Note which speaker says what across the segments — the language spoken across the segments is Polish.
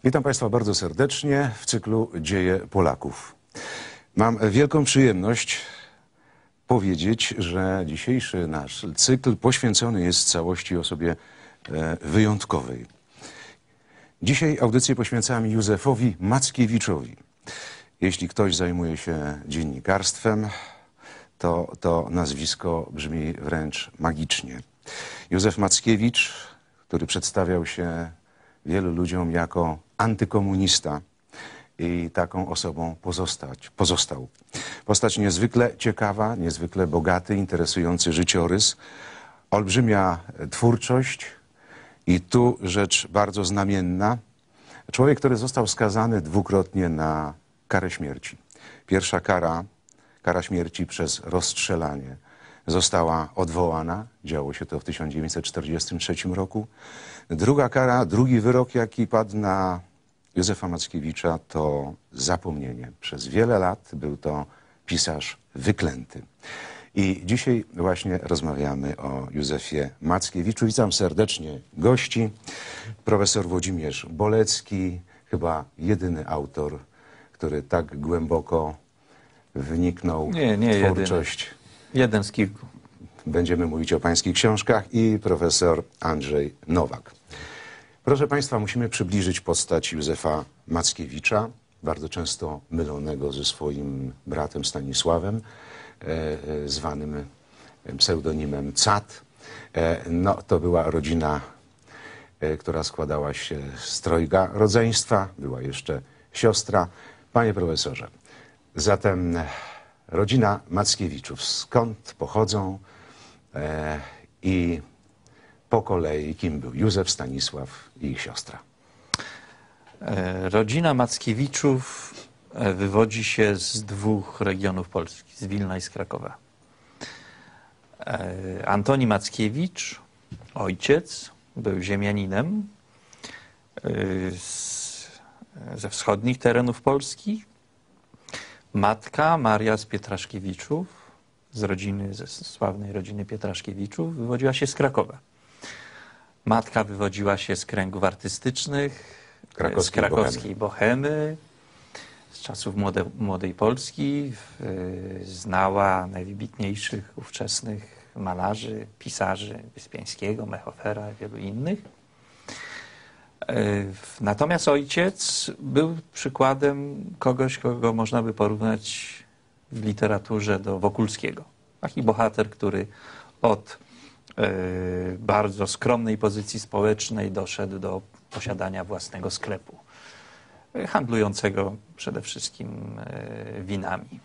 Speaker 1: Witam Państwa bardzo serdecznie w cyklu Dzieje Polaków. Mam wielką przyjemność powiedzieć, że dzisiejszy nasz cykl poświęcony jest całości osobie wyjątkowej. Dzisiaj audycję poświęcamy Józefowi Mackiewiczowi. Jeśli ktoś zajmuje się dziennikarstwem, to nazwisko brzmi wręcz magicznie. Józef Mackiewicz, który przedstawiał się wielu ludziom jako antykomunista i taką osobą pozostał. Postać niezwykle ciekawa, niezwykle bogaty, interesujący życiorys, olbrzymia twórczość i tu rzecz bardzo znamienna. Człowiek, który został skazany dwukrotnie na karę śmierci. Pierwsza kara śmierci przez rozstrzelanie, została odwołana. Działo się to w 1943 roku. Druga kara, drugi wyrok, jaki padł na Józefa Mackiewicza, to zapomnienie. Przez wiele lat był to pisarz wyklęty. I dzisiaj właśnie rozmawiamy o Józefie Mackiewiczu. Witam serdecznie gości. Profesor Włodzimierz Bolecki, chyba jedyny autor, który tak głęboko wniknął w twórczość.
Speaker 2: Jeden z kilku.
Speaker 1: Będziemy mówić o pańskich książkach i profesor Andrzej Nowak. Proszę Państwa, musimy przybliżyć postać Józefa Mackiewicza, bardzo często mylonego ze swoim bratem Stanisławem, zwanym pseudonimem Cat. No, to była rodzina, która składała się z trojga rodzeństwa, była jeszcze siostra. Panie profesorze, zatem rodzina Mackiewiczów, skąd pochodzą i po kolei kim był Józef, Stanisław i ich siostra?
Speaker 2: Rodzina Mackiewiczów wywodzi się z dwóch regionów Polski, z Wilna i z Krakowa. Antoni Mackiewicz, ojciec, był ziemianinem ze wschodnich terenów Polski. Matka Maria z Pietraszkiewiczów, ze sławnej rodziny Pietraszkiewiczów, wywodziła się z Krakowa. Matka wywodziła się z kręgów artystycznych, z krakowskiej bohemy, z czasów młodej Polski. Znała najwybitniejszych ówczesnych malarzy, pisarzy Wyspiańskiego, Mechofera i wielu innych. Natomiast ojciec był przykładem kogoś, kogo można by porównać w literaturze do Wokulskiego. Taki bohater, który od bardzo skromnej pozycji społecznej doszedł do posiadania własnego sklepu, handlującego przede wszystkim winami.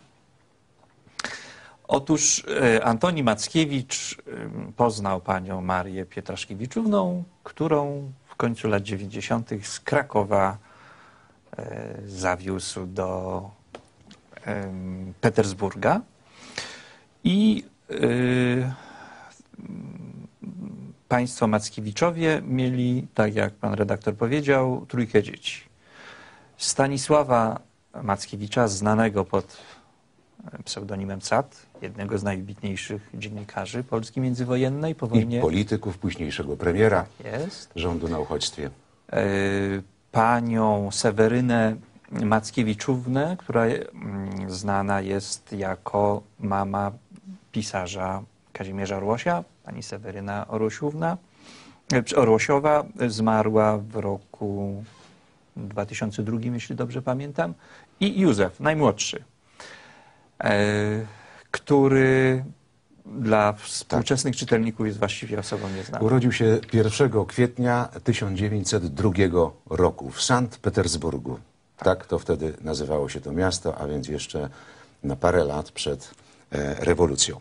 Speaker 2: Otóż Antoni Mackiewicz poznał panią Marię Pietraszkiewiczówną, którą w końcu lat 90. z Krakowa zawiózł do Petersburga i państwo Mackiewiczowie mieli, tak jak pan redaktor powiedział, trójkę dzieci. Stanisława Mackiewicza, znanego pod pseudonimem Cat, jednego z najwybitniejszych dziennikarzy Polski międzywojennej po wojnie.
Speaker 1: I polityków, późniejszego premiera rządu na uchodźstwie.
Speaker 2: Panią Sewerynę Mackiewiczównę, która znana jest jako mama pisarza Kazimierza Orłosia. Pani Seweryna Orłosiowa zmarła w roku 2002, jeśli dobrze pamiętam. I Józef, najmłodszy, który dla współczesnych czytelników jest właściwie osobą nieznaną.
Speaker 1: Urodził się 1 kwietnia 1902 roku w Sankt Petersburgu. Tak to wtedy nazywało się to miasto, a więc jeszcze na parę lat przed rewolucją.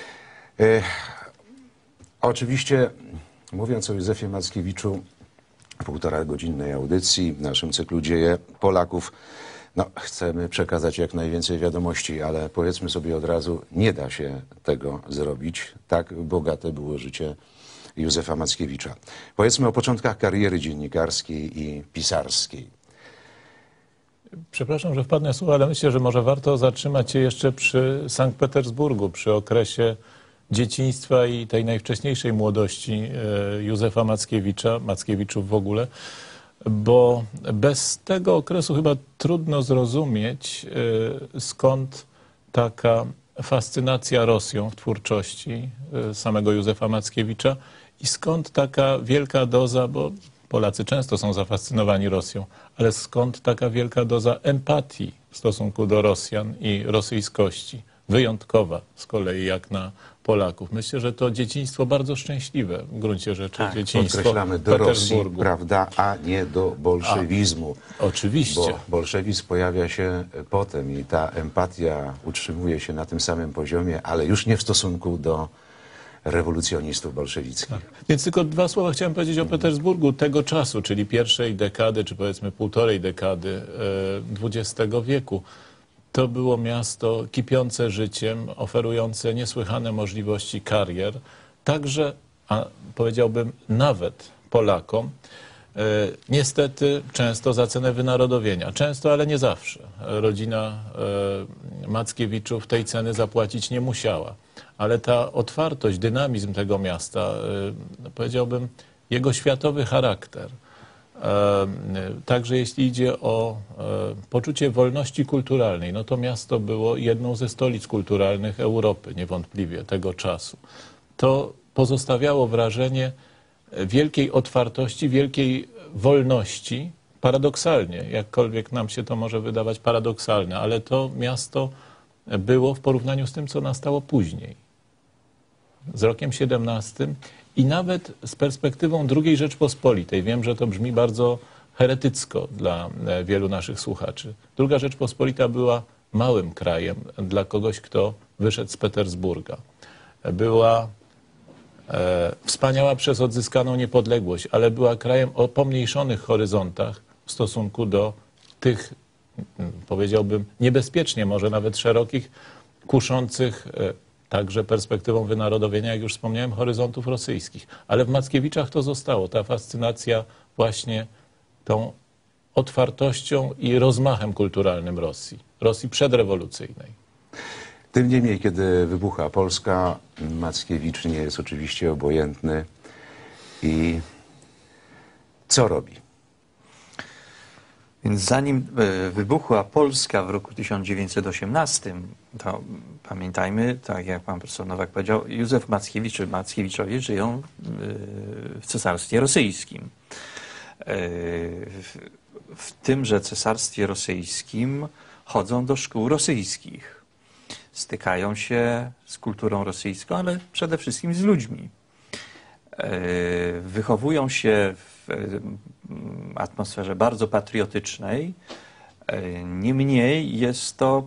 Speaker 1: Oczywiście, mówiąc o Józefie Mackiewiczu, półtoragodzinnej audycji w naszym cyklu Dzieje Polaków, no, chcemy przekazać jak najwięcej wiadomości, ale powiedzmy sobie od razu, nie da się tego zrobić. Tak bogate było życie Józefa Mackiewicza. Powiedzmy o początkach kariery dziennikarskiej i pisarskiej.
Speaker 3: Przepraszam, że wpadnę w słowo, ale myślę, że może warto zatrzymać się jeszcze przy Sankt Petersburgu, przy okresie dzieciństwa i tej najwcześniejszej młodości Józefa Mackiewicza, Mackiewiczów w ogóle. bo bez tego okresu chyba trudno zrozumieć, skąd taka fascynacja Rosją w twórczości samego Józefa Mackiewicza i skąd taka wielka doza, bo Polacy często są zafascynowani Rosją, ale skąd taka wielka doza empatii w stosunku do Rosjan i rosyjskości, wyjątkowa z kolei jak na Polaków. Myślę, że to dzieciństwo bardzo szczęśliwe w gruncie rzeczy.
Speaker 2: Tak,
Speaker 3: dzieciństwo
Speaker 1: Podkreślamy
Speaker 3: w
Speaker 1: do Rosji,
Speaker 3: Petersburgu.
Speaker 1: prawda, a nie do bolszewizmu.
Speaker 3: Oczywiście.
Speaker 1: Bo bolszewizm pojawia się potem i ta empatia utrzymuje się na tym samym poziomie, ale już nie w stosunku do rewolucjonistów bolszewickich.
Speaker 3: Więc tylko dwa słowa chciałem powiedzieć o Petersburgu tego czasu, czyli pierwszej dekady, czy powiedzmy półtorej dekady XX wieku. To było miasto kipiące życiem, oferujące niesłychane możliwości karier, także, a powiedziałbym nawet Polakom, niestety często za cenę wynarodowienia. Często, ale nie zawsze. Rodzina Mackiewiczów tej ceny zapłacić nie musiała. Ale ta otwartość, dynamizm tego miasta, powiedziałbym, jego światowy charakter, także jeśli idzie o poczucie wolności kulturalnej, no to miasto było jedną ze stolic kulturalnych Europy, niewątpliwie, tego czasu. To pozostawiało wrażenie wielkiej otwartości, wielkiej wolności, paradoksalnie, jakkolwiek nam się to może wydawać paradoksalne, ale to miasto było w porównaniu z tym, co nastało później, z rokiem 17 i nawet z perspektywą II Rzeczpospolitej. Wiem, że to brzmi bardzo heretycko dla wielu naszych słuchaczy. II Rzeczpospolita była małym krajem dla kogoś, kto wyszedł z Petersburga. Była wspaniała przez odzyskaną niepodległość, ale była krajem o pomniejszonych horyzontach w stosunku do tych, powiedziałbym, niebezpiecznie może nawet szerokich, kuszących także perspektywą wynarodowienia, jak już wspomniałem, horyzontów rosyjskich. Ale w Mackiewiczach to zostało, ta fascynacja właśnie tą otwartością i rozmachem kulturalnym Rosji, Rosji przedrewolucyjnej.
Speaker 1: Tym niemniej, kiedy wybucha Polska, Mackiewicz nie jest oczywiście obojętny i co robi?
Speaker 2: Więc zanim wybuchła Polska w roku 1918, to pamiętajmy, tak jak pan profesor Nowak powiedział, Józef Mackiewicz czy Mackiewiczowie żyją w Cesarstwie Rosyjskim. W tymże Cesarstwie Rosyjskim chodzą do szkół rosyjskich. Stykają się z kulturą rosyjską, ale przede wszystkim z ludźmi. Wychowują się w atmosferze bardzo patriotycznej. Niemniej jest to,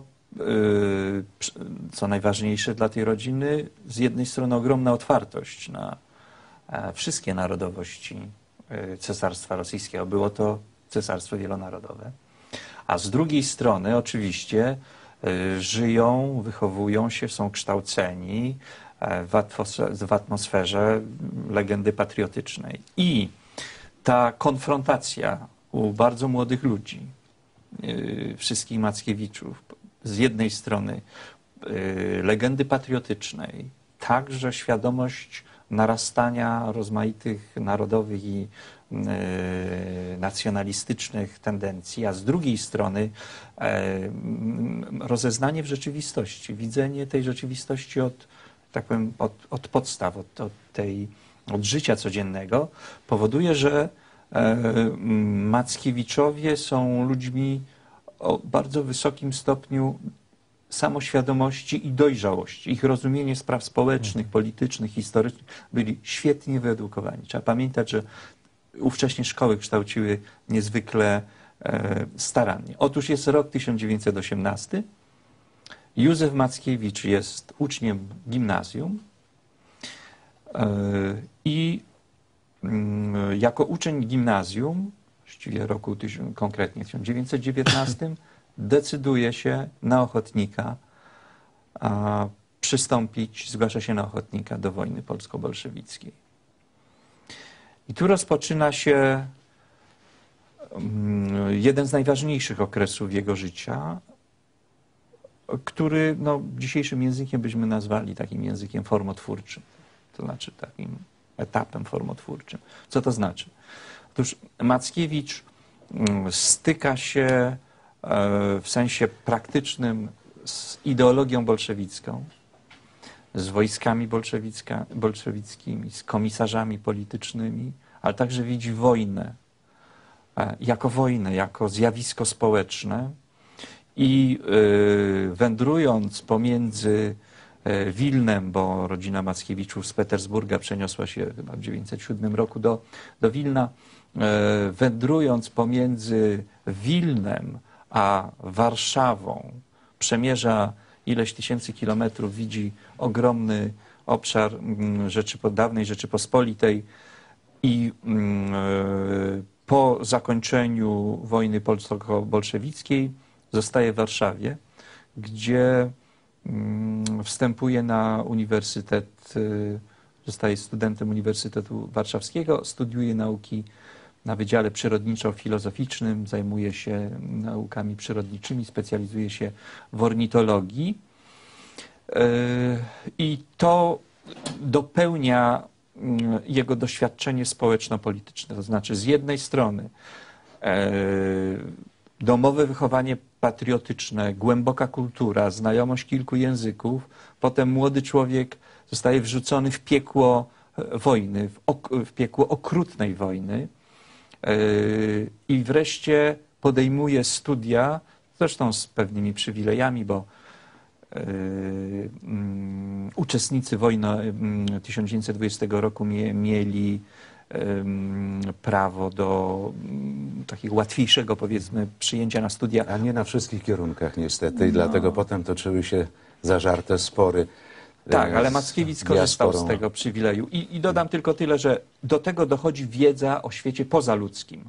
Speaker 2: co najważniejsze dla tej rodziny, z jednej strony ogromna otwartość na wszystkie narodowości Cesarstwa Rosyjskiego. Było to cesarstwo wielonarodowe. A z drugiej strony oczywiście żyją, wychowują się, są kształceni w atmosferze legendy patriotycznej. I ta konfrontacja u bardzo młodych ludzi, wszystkich Mackiewiczów, z jednej strony legendy patriotycznej, także świadomość narastania rozmaitych narodowych i nacjonalistycznych tendencji, a z drugiej strony rozeznanie w rzeczywistości, widzenie tej rzeczywistości tak powiem, od podstaw, od życia codziennego, powoduje, że Mackiewiczowie są ludźmi o bardzo wysokim stopniu samoświadomości i dojrzałości. Ich rozumienie spraw społecznych, politycznych, historycznych byli świetnie wyedukowani. Trzeba pamiętać, że ówcześnie szkoły kształciły niezwykle starannie. Otóż jest rok 1918. Józef Mackiewicz jest uczniem gimnazjum i jako uczeń gimnazjum, właściwie roku konkretnie 1919, decyduje się na ochotnika przystąpić, zgłasza się na ochotnika do wojny polsko-bolszewickiej. I tu rozpoczyna się jeden z najważniejszych okresów jego życia, który dzisiejszym językiem byśmy nazwali takim językiem formotwórczym, to znaczy takim etapem formotwórczym. Co to znaczy? Otóż Mackiewicz styka się w sensie praktycznym z ideologią bolszewicką, z wojskami bolszewickimi, z komisarzami politycznymi, ale także widzi wojnę, jako zjawisko społeczne i wędrując pomiędzy Wilnem, bo rodzina Mackiewiczów z Petersburga przeniosła się chyba w 1907 roku do Wilna, wędrując pomiędzy Wilnem a Warszawą, przemierza ileś tysięcy kilometrów, widzi ogromny obszar dawnej Rzeczypospolitej i po zakończeniu wojny polsko-bolszewickiej zostaje w Warszawie, gdzie wstępuje na uniwersytet, zostaje studentem Uniwersytetu Warszawskiego, studiuje nauki na Wydziale Przyrodniczo-Filozoficznym, zajmuje się naukami przyrodniczymi, specjalizuje się w ornitologii i to dopełnia jego doświadczenie społeczno-polityczne. To znaczy z jednej strony domowe wychowanie patriotyczne, głęboka kultura, znajomość kilku języków, potem młody człowiek zostaje wrzucony w piekło wojny, w piekło okrutnej wojny i wreszcie podejmuje studia, zresztą z pewnymi przywilejami, bo uczestnicy wojny 1920 roku mieli prawo do takiego łatwiejszego, powiedzmy, przyjęcia na studia.
Speaker 1: A nie na wszystkich kierunkach niestety i dlatego potem toczyły się zażarte spory.
Speaker 2: Tak, ale Mackiewicz skorzystał z tego przywileju. I dodam tylko tyle, że do tego dochodzi wiedza o świecie pozaludzkim.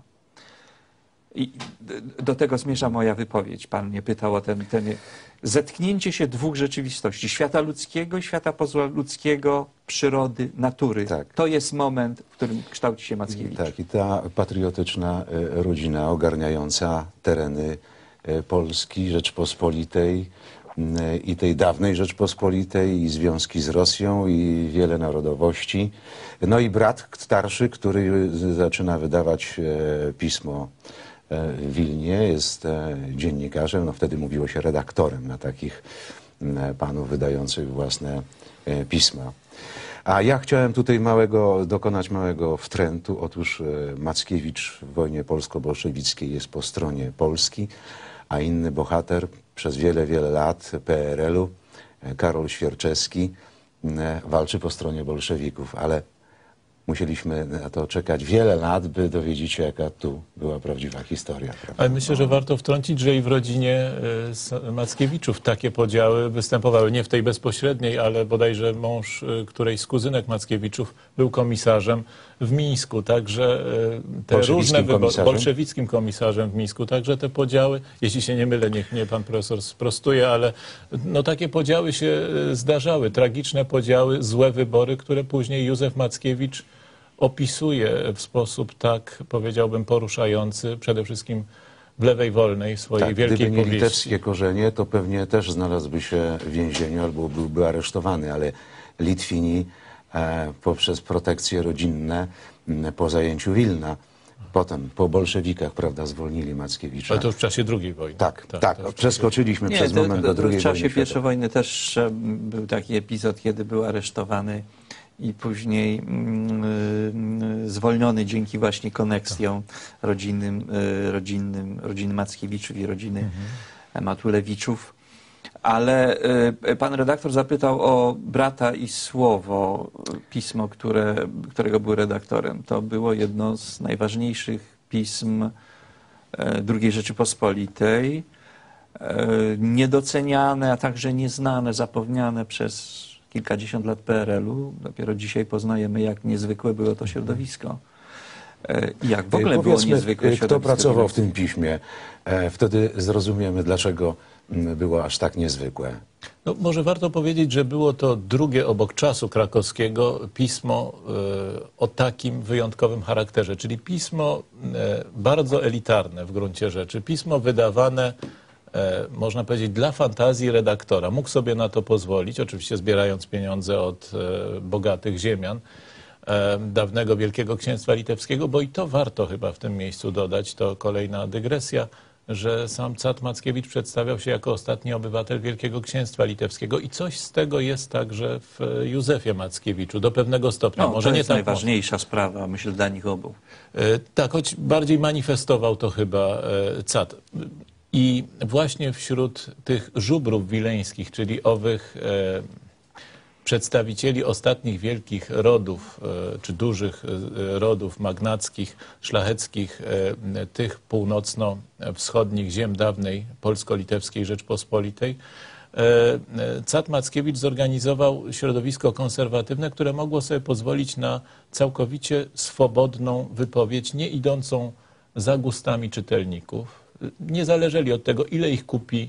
Speaker 2: I do tego zmierza moja wypowiedź. Pan mnie pytał o ten zetknięcie się dwóch rzeczywistości. Świata ludzkiego i świata pozaludzkiego, przyrody, natury.
Speaker 1: Tak.
Speaker 2: To jest moment, w którym kształci się Mackiewicz.
Speaker 1: Tak, i ta patriotyczna rodzina ogarniająca tereny Polski, Rzeczpospolitej i tej dawnej Rzeczpospolitej, i związki z Rosją, i wiele narodowości. No i brat starszy, który zaczyna wydawać pismo w Wilnie, jest dziennikarzem, no wtedy mówiło się redaktorem na takich panów wydających własne pisma. A ja chciałem tutaj dokonać małego wtrętu. Otóż Mackiewicz w wojnie polsko-bolszewickiej jest po stronie Polski, a inny bohater przez wiele, wiele lat PRL-u, Karol Świerczewski, walczy po stronie bolszewików, ale musieliśmy na to czekać wiele lat, by dowiedzieć się, jaka tu była prawdziwa historia. Prawda?
Speaker 3: Ale myślę, że warto wtrącić, że i w rodzinie Mackiewiczów takie podziały występowały. Nie w tej bezpośredniej, ale bodajże mąż którejś z kuzynek Mackiewiczów był komisarzem w Mińsku. Także te różne bolszewickim komisarzem w Mińsku. Także te podziały, jeśli się nie mylę, niech mnie pan profesor sprostuje, ale no, takie podziały się zdarzały. Tragiczne podziały, złe wybory, które później Józef Mackiewicz opisuje w sposób, tak powiedziałbym, poruszający, przede wszystkim w Lewej Wolnej, swojej wielkiej
Speaker 1: gdyby nie
Speaker 3: powieści.
Speaker 1: litewskie korzenie, to pewnie też znalazłby się w więzieniu albo byłby aresztowany, ale Litwini poprzez protekcje rodzinne po zajęciu Wilna, potem po bolszewikach, prawda, zwolnili Mackiewicza.
Speaker 3: Ale to już w czasie II wojny.
Speaker 1: Tak, przeskoczyliśmy przez moment do II wojny
Speaker 2: W czasie
Speaker 1: światowej.
Speaker 2: I wojny też był taki epizod, kiedy był aresztowany i później zwolniony dzięki właśnie koneksjom rodziny Mackiewiczów i rodziny Matulewiczów. Ale pan redaktor zapytał o Brata i Słowo, pismo, którego był redaktorem. To było jedno z najważniejszych pism II Rzeczypospolitej. Niedoceniane, a także nieznane, zapomniane przez kilkadziesiąt lat PRL-u. Dopiero dzisiaj poznajemy, jak niezwykłe było to środowisko. I jak w ogóle było niezwykłe środowisko.
Speaker 1: Kto pracował w tym piśmie? Wtedy zrozumiemy, dlaczego było aż tak niezwykłe.
Speaker 3: No, może warto powiedzieć, że było to drugie obok Czasu Krakowskiego pismo o takim wyjątkowym charakterze, czyli pismo bardzo elitarne w gruncie rzeczy, pismo wydawane, można powiedzieć, dla fantazji redaktora. Mógł sobie na to pozwolić, oczywiście zbierając pieniądze od bogatych ziemian, dawnego Wielkiego Księstwa Litewskiego, bo i to warto chyba w tym miejscu dodać, to kolejna dygresja, że sam car Mackiewicz przedstawiał się jako ostatni obywatel Wielkiego Księstwa Litewskiego i coś z tego jest także w Józefie Mackiewiczu, do pewnego stopnia.
Speaker 2: No,
Speaker 3: Może
Speaker 2: to
Speaker 3: nie
Speaker 2: jest
Speaker 3: tak
Speaker 2: najważniejsza sprawa, myślę, dla nich obu.
Speaker 3: tak, choć bardziej manifestował to chyba cat. I właśnie wśród tych żubrów wileńskich, czyli owych przedstawicieli ostatnich wielkich rodów, czy dużych rodów magnackich, szlacheckich, tych północno-wschodnich ziem dawnej Polsko-Litewskiej Rzeczpospolitej, cat Mackiewicz zorganizował środowisko konserwatywne, które mogło sobie pozwolić na całkowicie swobodną wypowiedź, nie idącą za gustami czytelników. Nie zależeli od tego, ile ich kupi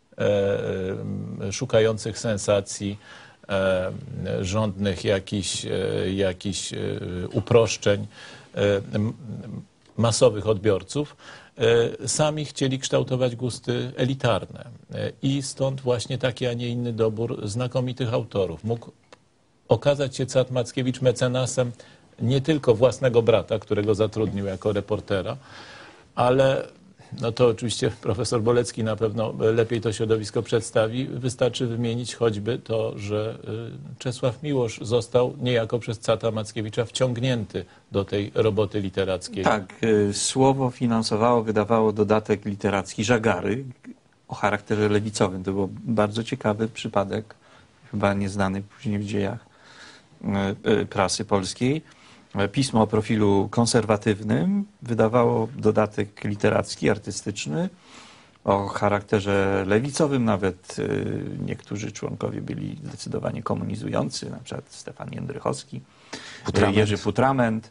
Speaker 3: szukających sensacji, żądnych jakichś uproszczeń masowych odbiorców. Sami chcieli kształtować gusty elitarne i stąd właśnie taki, a nie inny dobór znakomitych autorów. Mógł okazać się cat Mackiewicz mecenasem nie tylko własnego brata, którego zatrudnił jako reportera, ale no to oczywiście profesor Bolecki na pewno lepiej to środowisko przedstawi. Wystarczy wymienić choćby to, że Czesław Miłosz został niejako przez cata Mackiewicza wciągnięty do tej roboty literackiej.
Speaker 2: Tak, Słowo finansowało, wydawało dodatek literacki Żagary o charakterze lewicowym. To był bardzo ciekawy przypadek, chyba nieznany później w dziejach prasy polskiej. Pismo o profilu konserwatywnym wydawało dodatek literacki, artystyczny o charakterze lewicowym. Nawet niektórzy członkowie byli zdecydowanie komunizujący, na przykład Stefan Jędrychowski, Jerzy Putrament.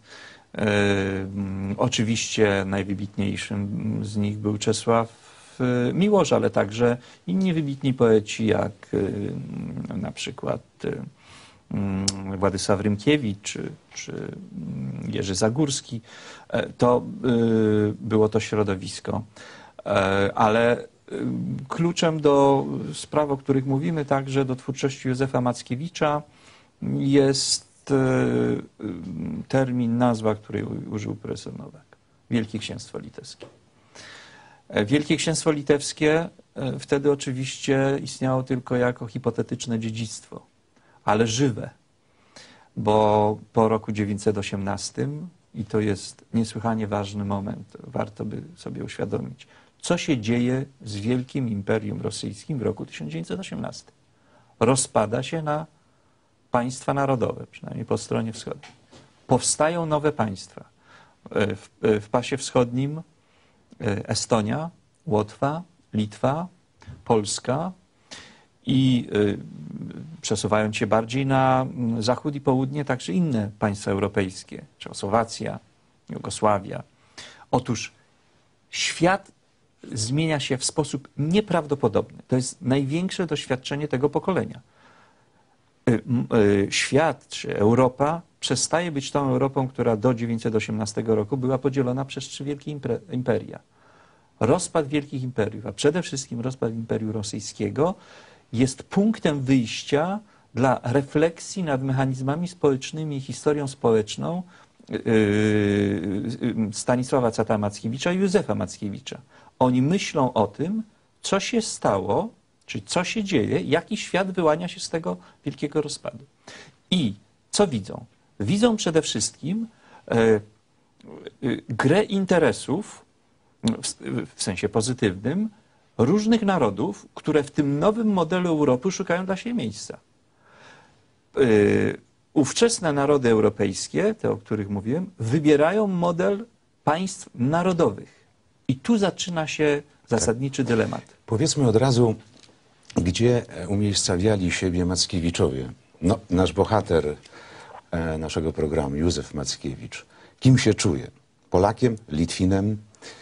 Speaker 2: Oczywiście najwybitniejszym z nich był Czesław Miłosz, ale także inni wybitni poeci, jak na przykład Władysław Rymkiewicz czy Jerzy Zagórski. To było to środowisko. Ale kluczem do spraw, o których mówimy, także do twórczości Józefa Mackiewicza jest termin, nazwa, której użył profesor Nowak. Wielkie Księstwo Litewskie. Wielkie Księstwo Litewskie wtedy oczywiście istniało tylko jako hipotetyczne dziedzictwo, ale żywe, bo po roku 918, i to jest niesłychanie ważny moment, warto by sobie uświadomić, co się dzieje z Wielkim Imperium Rosyjskim w roku 1918. Rozpada się na państwa narodowe, przynajmniej po stronie wschodniej. Powstają nowe państwa. W pasie wschodnim Estonia, Łotwa, Litwa, Polska i przesuwając się bardziej na zachód i południe, także inne państwa europejskie, Czechosłowacja, Jugosławia. Otóż świat zmienia się w sposób nieprawdopodobny. To jest największe doświadczenie tego pokolenia. Świat, czy Europa, przestaje być tą Europą, która do 918 roku była podzielona przez 3 wielkie imperia. Rozpad wielkich imperiów, a przede wszystkim rozpad Imperium Rosyjskiego, jest punktem wyjścia dla refleksji nad mechanizmami społecznymi i historią społeczną Stanisława Cata Mackiewicza i Józefa Mackiewicza. Oni myślą o tym, co się stało, czyli co się dzieje, jaki świat wyłania się z tego wielkiego rozpadu. I co widzą? Widzą przede wszystkim grę interesów, w sensie pozytywnym, różnych narodów, które w tym nowym modelu Europy szukają dla siebie miejsca. Ówczesne narody europejskie, te o których mówiłem, wybierają model państw narodowych. I tu zaczyna się zasadniczy dylemat.
Speaker 1: Powiedzmy od razu, gdzie umiejscawiali siebie Mackiewiczowie. No, nasz bohater naszego programu, Józef Mackiewicz. Kim się czuje? Polakiem? Litwinem?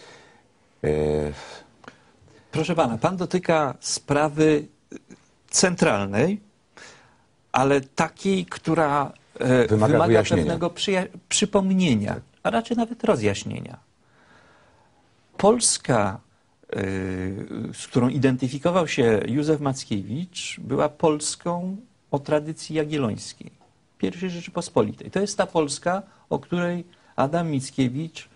Speaker 2: Proszę pana, pan dotyka sprawy centralnej, ale takiej, która wymaga pewnego przypomnienia, a raczej nawet rozjaśnienia. Polska, z którą identyfikował się Józef Mackiewicz, była Polską o tradycji jagiellońskiej. I Rzeczypospolitej. To jest ta Polska, o której Adam Mickiewicz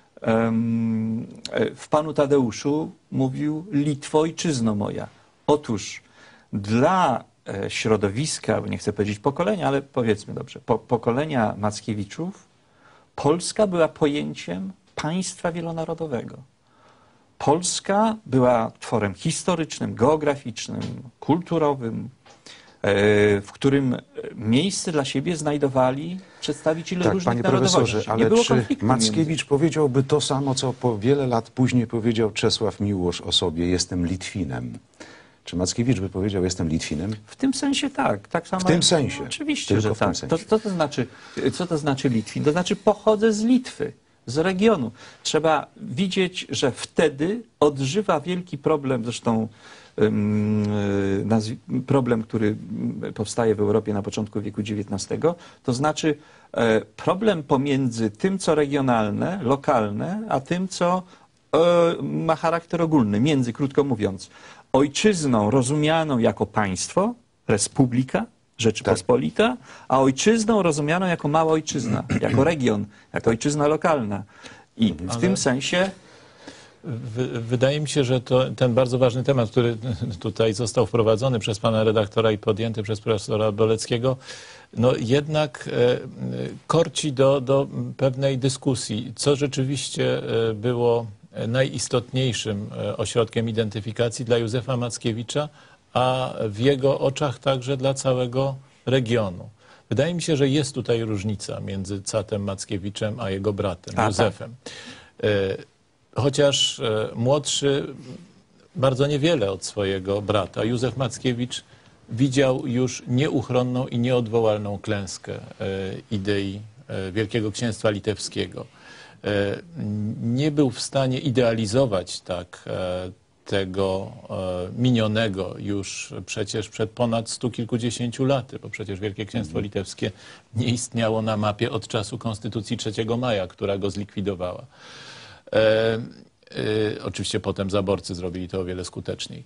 Speaker 2: w Panu Tadeuszu mówił: Litwo, ojczyzno moja. Otóż dla środowiska, nie chcę powiedzieć pokolenia, ale powiedzmy dobrze, pokolenia Mackiewiczów, Polska była pojęciem państwa wielonarodowego. Polska była tworem historycznym, geograficznym, kulturowym, w którym miejsce dla siebie znajdowali przedstawiciele
Speaker 1: Tak,
Speaker 2: różnych
Speaker 1: panie
Speaker 2: narodowości.
Speaker 1: profesorze,
Speaker 2: Nie
Speaker 1: ale
Speaker 2: było
Speaker 1: czy
Speaker 2: konfliktu
Speaker 1: Mackiewicz powiedziałby to samo, co po wiele lat później powiedział Czesław Miłosz o sobie: jestem Litwinem? Czy Mackiewicz by powiedział: jestem Litwinem?
Speaker 2: W tym sensie tak. Tak samo,
Speaker 1: W tym sensie.
Speaker 2: No, oczywiście,
Speaker 1: Tylko
Speaker 2: że
Speaker 1: w tym
Speaker 2: tak.
Speaker 1: sensie.
Speaker 2: Co to znaczy Litwin? To znaczy pochodzę z Litwy, z regionu. Trzeba widzieć, że wtedy odżywa wielki problem, zresztą problem, który powstaje w Europie na początku wieku XIX, to znaczy problem pomiędzy tym, co regionalne, lokalne, a tym, co ma charakter ogólny, krótko mówiąc, ojczyzną rozumianą jako państwo, republika, Rzeczypospolita, a ojczyzną rozumianą jako mała ojczyzna, jako region, jako ojczyzna lokalna. I w tym sensie...
Speaker 3: Wydaje mi się, że ten bardzo ważny temat, który tutaj został wprowadzony przez pana redaktora i podjęty przez profesora Boleckiego, no jednak korci do pewnej dyskusji, co rzeczywiście było najistotniejszym ośrodkiem identyfikacji dla Józefa Mackiewicza, a w jego oczach także dla całego regionu. Wydaje mi się, że jest tutaj różnica między Catem Mackiewiczem a jego bratem, Józefem. Chociaż młodszy bardzo niewiele od swojego brata, Józef Mackiewicz widział już nieuchronną i nieodwołalną klęskę idei Wielkiego Księstwa Litewskiego. Nie był w stanie idealizować tak tego minionego już przecież przed ponad 100 kilkudziesięciu laty, bo przecież Wielkie Księstwo Litewskie nie istniało na mapie od czasu Konstytucji 3 maja, która go zlikwidowała. Oczywiście potem zaborcy zrobili to o wiele skuteczniej.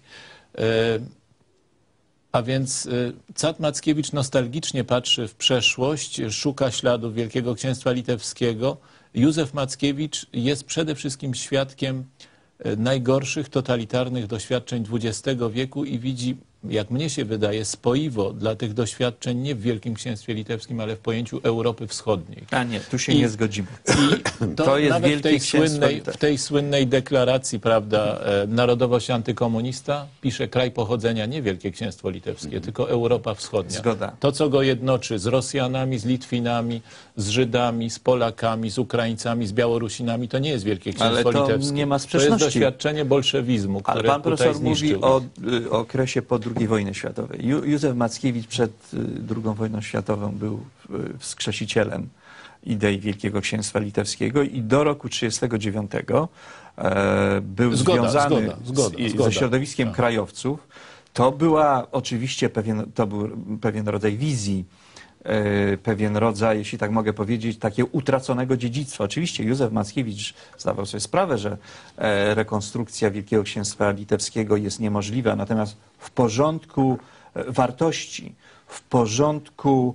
Speaker 3: A więc Cat Mackiewicz nostalgicznie patrzy w przeszłość, szuka śladów Wielkiego Księstwa Litewskiego. Józef Mackiewicz jest przede wszystkim świadkiem najgorszych totalitarnych doświadczeń XX wieku i widzi, jak mnie się wydaje, spoiwo dla tych doświadczeń nie w Wielkim Księstwie Litewskim, ale w pojęciu Europy Wschodniej.
Speaker 2: A nie, tu się nie zgodzimy.
Speaker 3: I to jest nawet w tej słynnej deklaracji, prawda, Narodowość antykomunista pisze: kraj pochodzenia nie Wielkie Księstwo Litewskie, tylko Europa Wschodnia.
Speaker 2: Zgoda.
Speaker 3: To, co go jednoczy z Rosjanami, z Litwinami, z Żydami, z Polakami, z Ukraińcami, z Białorusinami, to nie jest Wielkie Księstwo
Speaker 2: Ale to
Speaker 3: Litewskie.
Speaker 2: nie ma
Speaker 3: To
Speaker 2: sprzeczności.
Speaker 3: jest doświadczenie bolszewizmu, które
Speaker 2: Ale pan
Speaker 3: tutaj
Speaker 2: profesor mówi
Speaker 3: zniszczył.
Speaker 2: o okresie po II wojnie światowej. Józef Mackiewicz przed II wojną światową był wskrzesicielem idei Wielkiego Księstwa Litewskiego i do roku 1939 był związany ze środowiskiem krajowców. To była oczywiście był pewien rodzaj wizji, pewien rodzaj, jeśli tak mogę powiedzieć, takiego utraconego dziedzictwa. Oczywiście Józef Mackiewicz zdawał sobie sprawę, że rekonstrukcja Wielkiego Księstwa Litewskiego jest niemożliwa, natomiast w porządku wartości, w porządku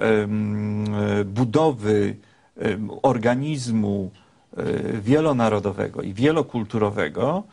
Speaker 2: budowy organizmu wielonarodowego i wielokulturowego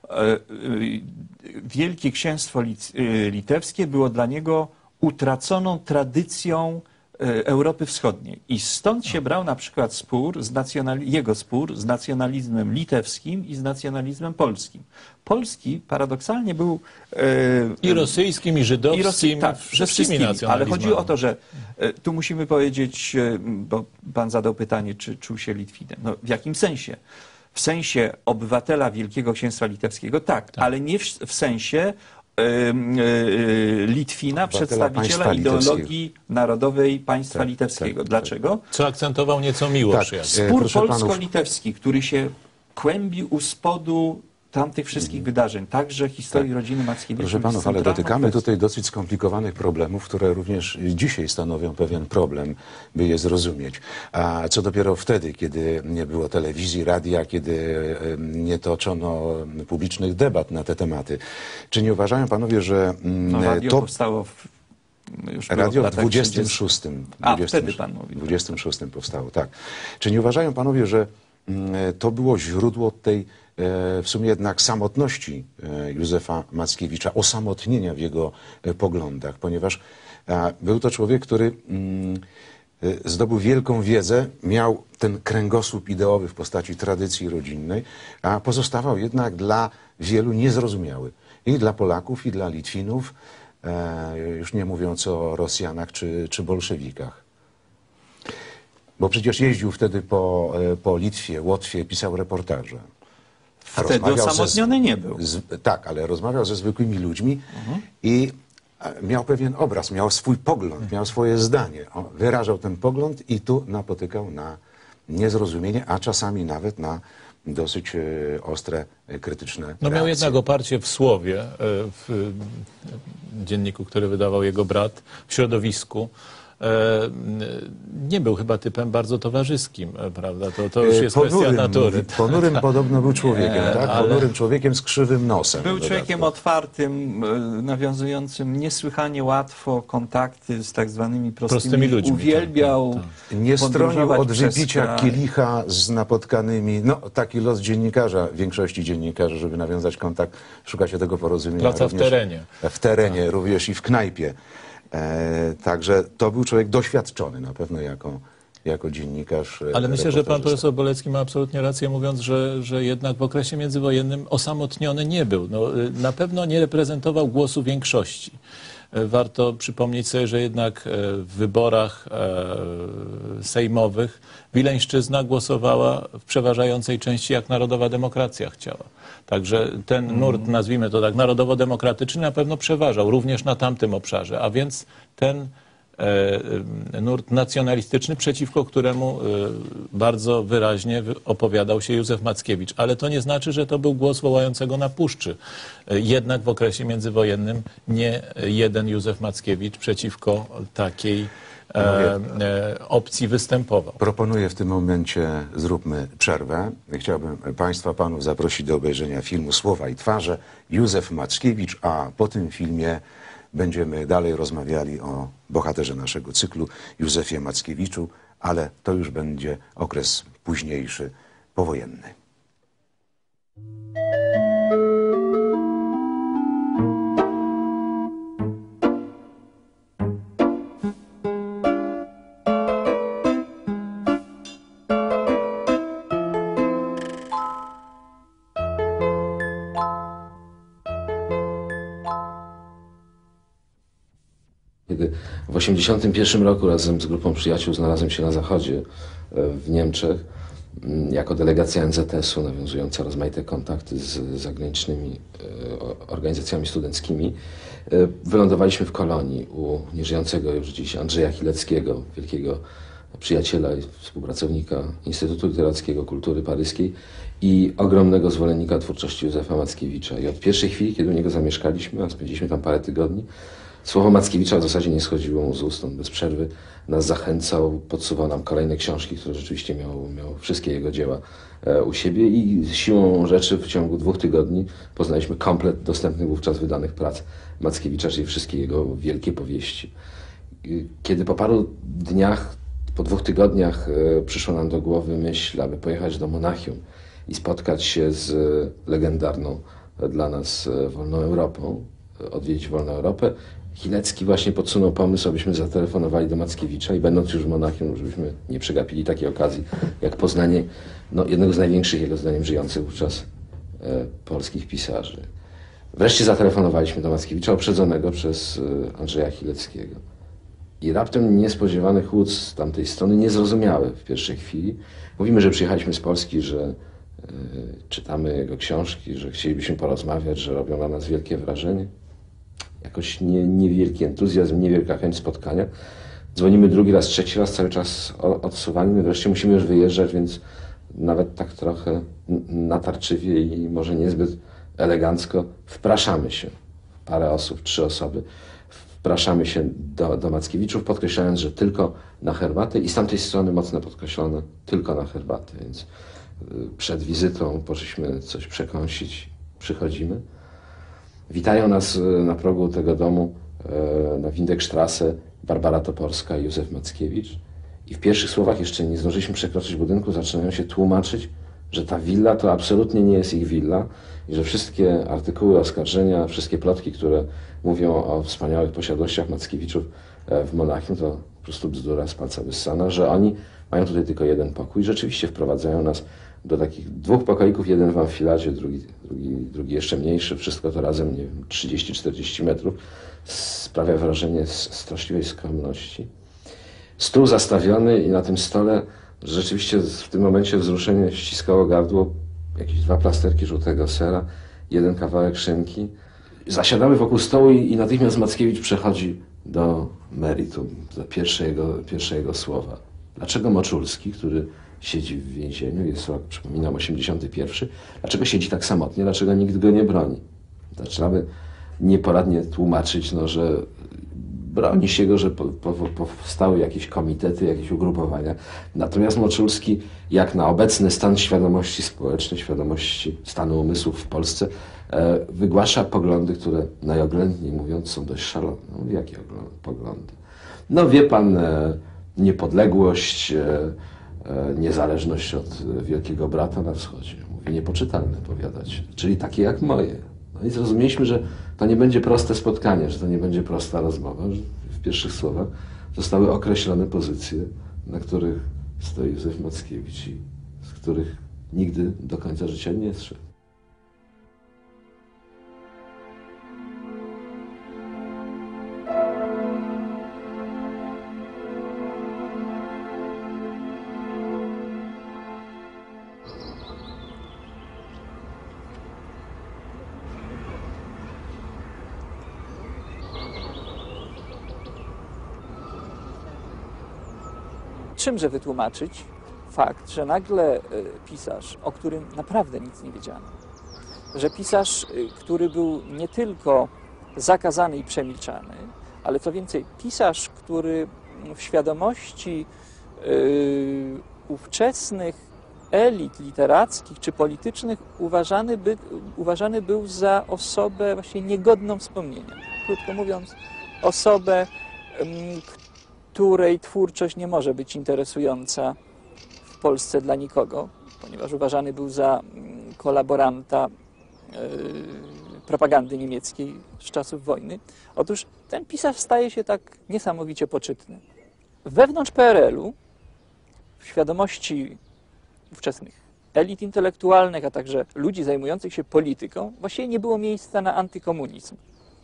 Speaker 2: Wielkie Księstwo Litewskie było dla niego utraconą tradycją Europy Wschodniej. I stąd się brał na przykład jego spór z nacjonalizmem litewskim i z nacjonalizmem polskim. Polski paradoksalnie był...
Speaker 3: I rosyjskim, i żydowskim,
Speaker 2: tak,
Speaker 3: wszystkimi nacjonalizmami.
Speaker 2: Ale chodzi o to, że tu musimy powiedzieć, bo pan zadał pytanie, czy czuł się Litwinem. No, w jakim sensie? W sensie obywatela Wielkiego Księstwa Litewskiego, tak. Ale nie w sensie Litwina, przedstawiciela ideologii narodowej państwa litewskiego. Dlaczego?
Speaker 3: Co akcentował nieco Miłosz.
Speaker 2: Spór polsko-litewski, który się kłębi u spodu tamtych wszystkich wydarzeń, także historii rodziny Mackiewiczów.
Speaker 1: Proszę panów, ale dotykamy tutaj dosyć skomplikowanych problemów, które również dzisiaj stanowią pewien problem, by je zrozumieć. A co dopiero wtedy, kiedy nie było telewizji, radia, kiedy nie toczono publicznych debat na te tematy. Czy nie uważają panowie, że
Speaker 2: radio powstało w już było
Speaker 1: Radio
Speaker 2: w
Speaker 1: w
Speaker 2: latach
Speaker 1: 26.
Speaker 2: 30. Wtedy pan mówi.
Speaker 1: W 26 powstało, tak. Czy nie uważają panowie, że to było źródło tej w sumie jednak samotności Józefa Mackiewicza, osamotnienia w jego poglądach, ponieważ był to człowiek, który zdobył wielką wiedzę, miał ten kręgosłup ideowy w postaci tradycji rodzinnej, a pozostawał jednak dla wielu niezrozumiały. I dla Polaków, i dla Litwinów, już nie mówiąc o Rosjanach czy bolszewikach. Bo przecież jeździł wtedy po Litwie, Łotwie, pisał reportaże.
Speaker 2: Wtedy osamotniony nie był.
Speaker 1: Tak, ale rozmawiał ze zwykłymi ludźmi i miał pewien obraz, miał swój pogląd, miał swoje zdanie. Wyrażał ten pogląd i tu napotykał na niezrozumienie, a czasami nawet na dosyć ostre, krytyczne
Speaker 3: No miał
Speaker 1: reakcje.
Speaker 3: jednak oparcie w słowie, w dzienniku, który wydawał jego brat, w środowisku. Nie był chyba typem bardzo towarzyskim, prawda? To już jest kwestia natury.
Speaker 1: Ponurym podobno był człowiekiem, tak?
Speaker 3: ale-
Speaker 1: Ponurym człowiekiem z krzywym nosem.
Speaker 2: Był
Speaker 1: w dodatku.
Speaker 2: człowiekiem otwartym, nawiązującym niesłychanie łatwo kontakty z tak zwanymi prostymi
Speaker 3: ludźmi,
Speaker 2: Uwielbiał
Speaker 3: tak.
Speaker 1: Nie stronił
Speaker 2: podróżować
Speaker 1: od
Speaker 2: przez
Speaker 1: wypicia
Speaker 2: kraj.
Speaker 1: kielicha z napotkanymi. No, taki los dziennikarza, większości dziennikarzy, żeby nawiązać kontakt, szuka się tego porozumienia.
Speaker 3: Praca w
Speaker 1: również
Speaker 3: terenie.
Speaker 1: W terenie, również i w knajpie. Także to był człowiek doświadczony na pewno jako dziennikarz.
Speaker 3: Ale myślę, że pan
Speaker 1: reportażysta.
Speaker 3: profesor Bolecki ma absolutnie rację, mówiąc, że jednak w okresie międzywojennym osamotniony nie był. No, na pewno nie reprezentował głosu większości. Warto przypomnieć sobie, że jednak w wyborach sejmowych Wileńszczyzna głosowała w przeważającej części jak Narodowa Demokracja chciała. Także ten nurt, nazwijmy to tak, narodowo-demokratyczny na pewno przeważał również na tamtym obszarze, a więc ten nurt nacjonalistyczny, przeciwko któremu bardzo wyraźnie opowiadał się Józef Mackiewicz. Ale to nie znaczy, że to był głos wołającego na puszczy. Jednak w okresie międzywojennym nie jeden Józef Mackiewicz przeciwko takiej opcji występował.
Speaker 1: Proponuję w tym momencie, zróbmy przerwę. Chciałbym państwa, panów zaprosić do obejrzenia filmu Słowa i twarze, Józef Mackiewicz, a po tym filmie będziemy dalej rozmawiali o bohaterze naszego cyklu, Józefie Mackiewiczu, ale to już będzie okres późniejszy, powojenny.
Speaker 4: Kiedy w 1981 roku razem z grupą przyjaciół znalazłem się na Zachodzie, w Niemczech, jako delegacja NZS-u nawiązująca rozmaite kontakty z zagranicznymi organizacjami studenckimi, wylądowaliśmy w Kolonii u nieżyjącego już dziś Andrzeja Chileckiego, wielkiego przyjaciela i współpracownika Instytutu Literackiego Kultury Paryskiej i ogromnego zwolennika twórczości Józefa Mackiewicza. I od pierwszej chwili, kiedy u niego zamieszkaliśmy, a spędziliśmy tam parę tygodni, słowo Mackiewicza w zasadzie nie schodziło mu z ust. On bez przerwy nas zachęcał, podsuwał nam kolejne książki, które rzeczywiście miał wszystkie jego dzieła u siebie i siłą rzeczy w ciągu 2 tygodni poznaliśmy komplet dostępnych wówczas wydanych prac Mackiewicza, czyli wszystkie jego wielkie powieści. Kiedy po paru dniach, po 2 tygodniach przyszła nam do głowy myśl, aby pojechać do Monachium i spotkać się z legendarną dla nas Wolną Europą, odwiedzić Wolną Europę, Chilecki właśnie podsunął pomysł, abyśmy zatelefonowali do Mackiewicza i będąc już w Monachium, żebyśmy nie przegapili takiej okazji, jak poznanie jednego z największych, jego zdaniem, żyjących wówczas polskich pisarzy. Wreszcie zatelefonowaliśmy do Mackiewicza, uprzedzonego przez Andrzeja Chileckiego. I raptem niespodziewany chłód z tamtej strony, niezrozumiały w pierwszej chwili. Mówimy, że przyjechaliśmy z Polski, że czytamy jego książki, że chcielibyśmy porozmawiać, że robią na nas wielkie wrażenie. Jakoś niewielki entuzjazm, niewielka chęć spotkania. Dzwonimy drugi raz, trzeci raz, cały czas odsuwani. My wreszcie musimy już wyjeżdżać, więc nawet tak trochę natarczywie i może niezbyt elegancko wpraszamy się. Parę osób, 3 osoby. Wpraszamy się do Mackiewiczów, podkreślając, że tylko na herbatę i z tamtej strony mocno podkreślone, tylko na herbatę. Więc przed wizytą poszliśmy coś przekąsić, przychodzimy. Witają nas na progu tego domu na Windekstrasse, Barbara Toporska i Józef Mackiewicz. I w pierwszych słowach, jeszcze nie zdążyliśmy przekroczyć budynku, zaczynają się tłumaczyć, że ta willa to absolutnie nie jest ich willa i że wszystkie artykuły oskarżenia, wszystkie plotki, które mówią o wspaniałych posiadłościach Mackiewiczów w Monachium, to po prostu bzdura z palca wyssana, że oni mają tutaj tylko jeden pokój. Rzeczywiście wprowadzają nas do takich 2 pokoików, jeden w amfiladzie, drugi jeszcze mniejszy, wszystko to razem, nie wiem, 30-40 metrów. Sprawia wrażenie straszliwej skromności. Stół zastawiony i na tym stole rzeczywiście w tym momencie wzruszenie ściskało gardło, jakieś 2 plasterki żółtego sera, 1 kawałek szynki. Zasiadamy wokół stołu i natychmiast Mackiewicz przechodzi do meritum, do pierwsze jego słowa. Dlaczego Moczulski, który siedzi w więzieniu, jest rok, przypominam, 81, dlaczego siedzi tak samotnie, dlaczego nikt go nie broni? Zaczynamy nieporadnie tłumaczyć, no, że broni się go, że powstały jakieś komitety, jakieś ugrupowania. Natomiast Moczulski, jak na obecny stan świadomości społecznej, świadomości stanu umysłów w Polsce, wygłasza poglądy, które najoględniej mówiąc są dość szalone. No, jakie poglądy? No wie pan, niepodległość, niezależność od Wielkiego Brata na wschodzie. Mówi, niepoczytalne powiadać, czyli takie jak moje. No i zrozumieliśmy, że to nie będzie proste spotkanie, że to nie będzie prosta rozmowa, że w pierwszych słowach zostały określone pozycje, na których stoi Józef Mackiewicz i z których nigdy do końca życia nie zszedł.
Speaker 5: Czymże wytłumaczyć fakt, że nagle pisarz, o którym naprawdę nic nie wiedziano, że pisarz, który był nie tylko zakazany i przemilczany, ale co więcej, pisarz, który w świadomości ówczesnych elit literackich czy politycznych uważany był za osobę właśnie niegodną wspomnienia. Krótko mówiąc, osobę, której twórczość nie może być interesująca w Polsce dla nikogo, ponieważ uważany był za kolaboranta propagandy niemieckiej z czasów wojny. Otóż ten pisarz staje się tak niesamowicie poczytny. Wewnątrz PRL-u, w świadomości ówczesnych elit intelektualnych, a także ludzi zajmujących się polityką, właściwie nie było miejsca na antykomunizm.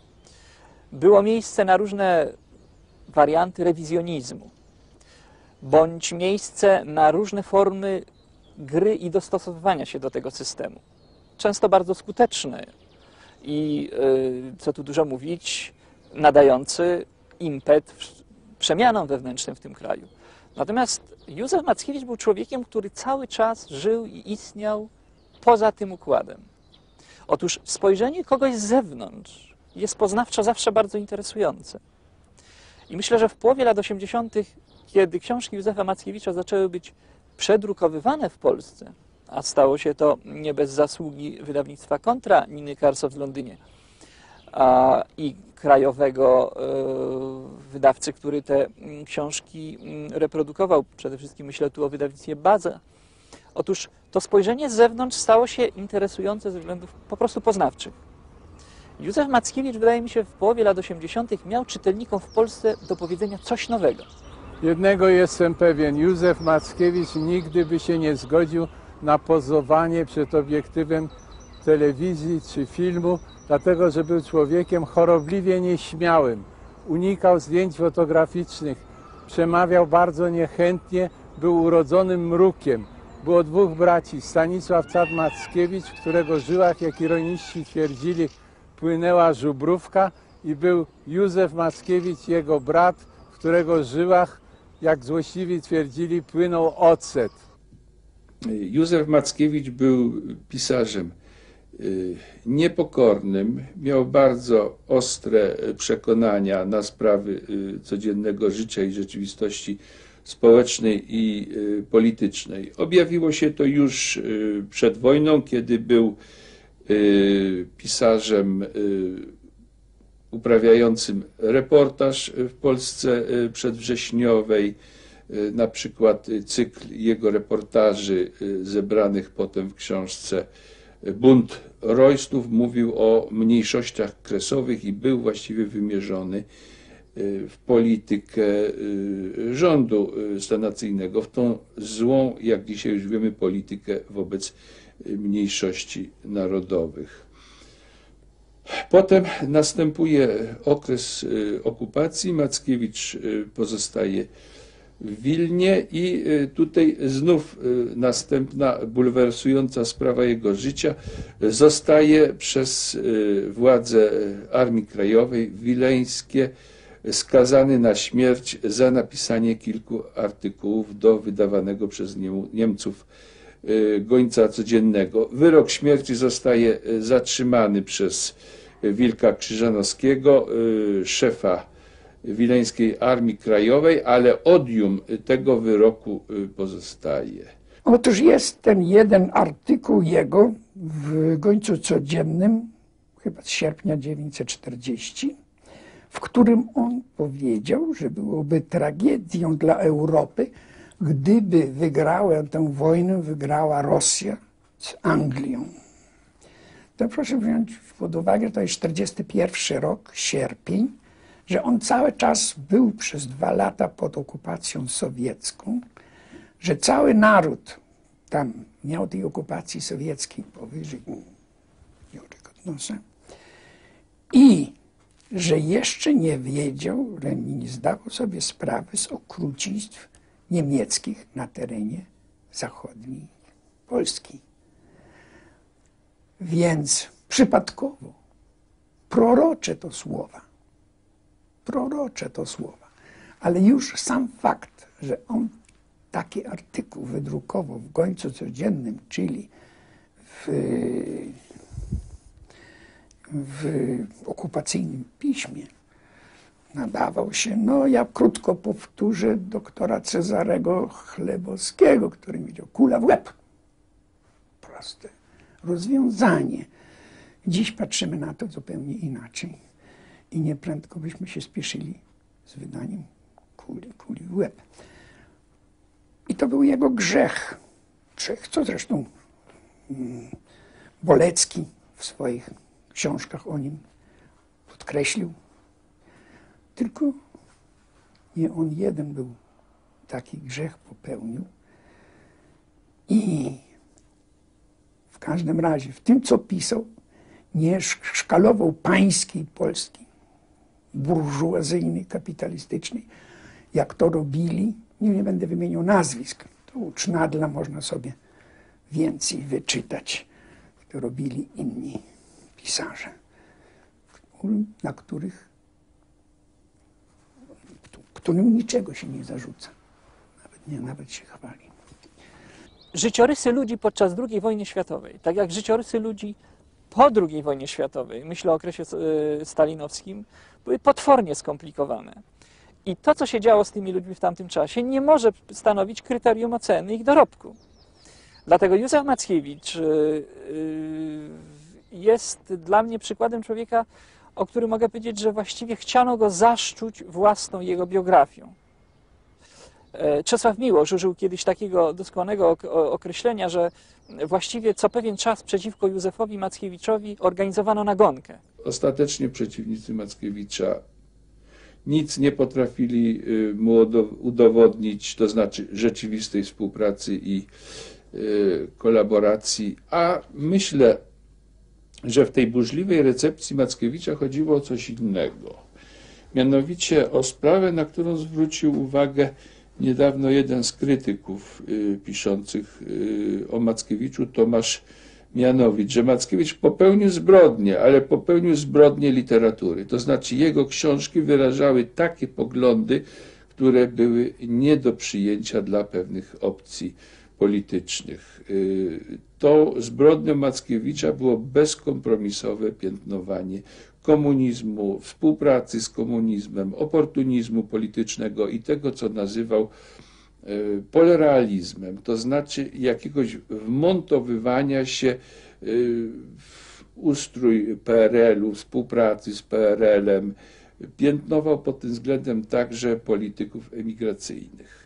Speaker 5: Było miejsce na różne warianty rewizjonizmu, bądź miejsce na różne formy gry i dostosowywania się do tego systemu. Często bardzo skuteczne i, co tu dużo mówić, nadający impet przemianom wewnętrznym w tym kraju. Natomiast Józef Mackiewicz był człowiekiem, który cały czas żył i istniał poza tym układem. Otóż spojrzenie kogoś z zewnątrz jest poznawczo zawsze bardzo interesujące. I myślę, że w połowie lat 80., kiedy książki Józefa Mackiewicza zaczęły być przedrukowywane w Polsce, a stało się to nie bez zasługi wydawnictwa Kontra Niny Karsow w Londynie i krajowego wydawcy, który te książki reprodukował, przede wszystkim myślę tu o wydawnictwie Baza. Otóż to spojrzenie z zewnątrz stało się interesujące ze względów po prostu poznawczych. Józef Mackiewicz, wydaje mi się, w połowie lat 80. miał czytelnikom w Polsce do powiedzenia coś nowego.
Speaker 6: Jednego jestem pewien, Józef Mackiewicz nigdy by się nie zgodził na pozowanie przed obiektywem telewizji czy filmu, dlatego że był człowiekiem chorobliwie nieśmiałym. Unikał zdjęć fotograficznych, przemawiał bardzo niechętnie, był urodzonym mrukiem. Było 2 braci, Stanisław Cat-Mackiewicz, w którego żyłach, jak ironiści twierdzili, płynęła żubrówka, i był Józef Mackiewicz, jego brat, w którego żyłach, jak złośliwi twierdzili, płynął ocet.
Speaker 7: Józef Mackiewicz był pisarzem niepokornym, miał bardzo ostre przekonania na sprawy codziennego życia i rzeczywistości społecznej i politycznej. Objawiło się to już przed wojną, kiedy był pisarzem uprawiającym reportaż w Polsce przedwrześniowej, na przykład cykl jego reportaży zebranych potem w książce Bunt Roystów mówił o mniejszościach kresowych i był właściwie wymierzony w politykę rządu stanacyjnego, w tą złą, jak dzisiaj już wiemy, politykę wobec mniejszości narodowych. Potem następuje okres okupacji. Mackiewicz pozostaje w Wilnie i tutaj znów następna bulwersująca sprawa jego życia. Zostaje przez władze Armii Krajowej wileńskie skazany na śmierć za napisanie kilku artykułów do wydawanego przez Niemców Gońca Codziennego. Wyrok śmierci zostaje zatrzymany przez Wilka Krzyżanowskiego, szefa Wileńskiej Armii Krajowej, ale odium tego wyroku pozostaje.
Speaker 8: Otóż jest ten jeden artykuł jego w Gońcu Codziennym, chyba z sierpnia 1940, w którym on powiedział, że byłoby tragedią dla Europy, gdyby wygrała tę wojnę, wygrała Rosja z Anglią. To proszę wziąć pod uwagę, że to jest 1941 rok, sierpień, że on cały czas był przez 2 lata pod okupacją sowiecką, że cały naród tam miał tej okupacji sowieckiej powyżej nosa i że jeszcze nie wiedział, że nie zdawał sobie sprawy z okrucieństw niemieckich na terenie zachodniej Polski. Więc przypadkowo prorocze to słowa, ale już sam fakt, że on taki artykuł wydrukował w Gońcu Codziennym, czyli w okupacyjnym piśmie, nadawał się, no ja krótko powtórzę doktora Cezarego Chlebowskiego, który powiedział: kula w łeb. Proste rozwiązanie. Dziś patrzymy na to zupełnie inaczej i nieprędko byśmy się spieszyli z wydaniem kuli w łeb. I to był jego grzech, co zresztą Bolecki w swoich książkach o nim podkreślił. Tylko nie on jeden był taki grzech popełnił. I w każdym razie w tym, co pisał, nie szkalował pańskiej Polski, burżuazyjnej, kapitalistycznej, jak to robili. Nie będę wymieniał nazwisk. To u Cznadla można sobie więcej wyczytać. To robili inni pisarze, którym niczego się nie zarzuca. Nawet się chwali.
Speaker 5: Życiorysy ludzi podczas II wojny światowej, tak jak życiorysy ludzi po II wojnie światowej, myślę o okresie stalinowskim, były potwornie skomplikowane. I to, co się działo z tymi ludźmi w tamtym czasie, nie może stanowić kryterium oceny ich dorobku. Dlatego Józef Mackiewicz jest dla mnie przykładem człowieka, o którym mogę powiedzieć, że właściwie chciano go zaszczuć własną jego biografią. Czesław Miłosz użył kiedyś takiego doskonałego określenia, że właściwie co pewien czas przeciwko Józefowi Mackiewiczowi organizowano nagonkę.
Speaker 7: Ostatecznie przeciwnicy Mackiewicza nic nie potrafili mu udowodnić, to znaczy rzeczywistej współpracy i kolaboracji, a myślę, że w tej burzliwej recepcji Mackiewicza chodziło o coś innego. Mianowicie o sprawę, na którą zwrócił uwagę niedawno jeden z krytyków piszących o Mackiewiczu, Tomasz Mianowicz, że Mackiewicz popełnił zbrodnię, ale popełnił zbrodnię literatury. To znaczy jego książki wyrażały takie poglądy, które były nie do przyjęcia dla pewnych opcji politycznych. Tą zbrodnią Mackiewicza było bezkompromisowe piętnowanie komunizmu, współpracy z komunizmem, oportunizmu politycznego i tego, co nazywał polerealizmem, to znaczy jakiegoś wmontowywania się w ustrój PRL-u, współpracy z PRL-em, piętnował pod tym względem także polityków emigracyjnych.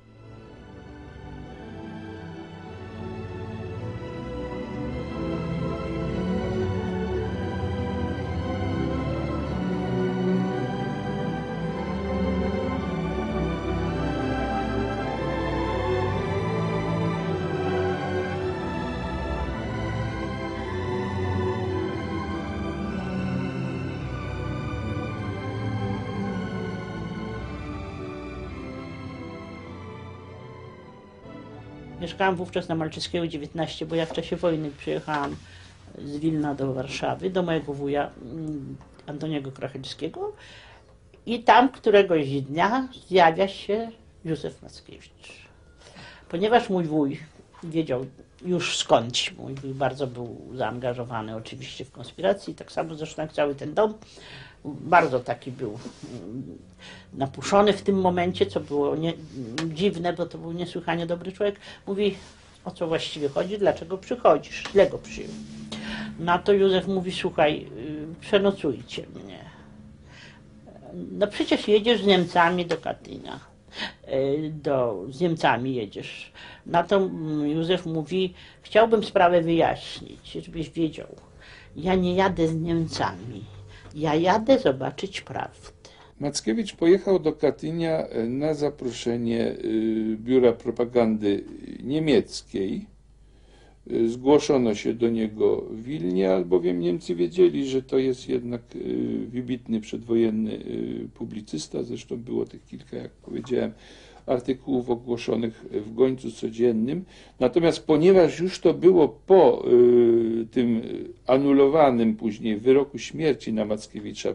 Speaker 9: Mieszkałam wówczas na Malczyckiego 19, bo ja w czasie wojny przyjechałam z Wilna do Warszawy, do mojego wuja Antoniego Krachelskiego i tam któregoś dnia zjawia się Józef Mackiewicz. Ponieważ mój wuj wiedział już skądś, mój wuj bardzo był zaangażowany oczywiście w konspirację, tak samo zresztą jak cały ten dom, bardzo taki był napuszony w tym momencie, co było dziwne, bo to był niesłychanie dobry człowiek. Mówi, o co właściwie chodzi, dlaczego przychodzisz, źle go przyjął. Na to Józef mówi, słuchaj, przenocujcie mnie. No przecież jedziesz z Niemcami do Katynia, z Niemcami jedziesz. Na to Józef mówi, chciałbym sprawę wyjaśnić, żebyś wiedział, ja nie jadę z Niemcami, ja jadę zobaczyć prawdę.
Speaker 7: Mackiewicz pojechał do Katynia na zaproszenie Biura Propagandy Niemieckiej. Zgłoszono się do niego w Wilnie, albowiem Niemcy wiedzieli, że to jest jednak wybitny przedwojenny publicysta. Zresztą było tych kilka, jak powiedziałem, artykułów ogłoszonych w Gońcu Codziennym. Natomiast ponieważ już to było po tym anulowanym później wyroku śmierci na Mackiewicza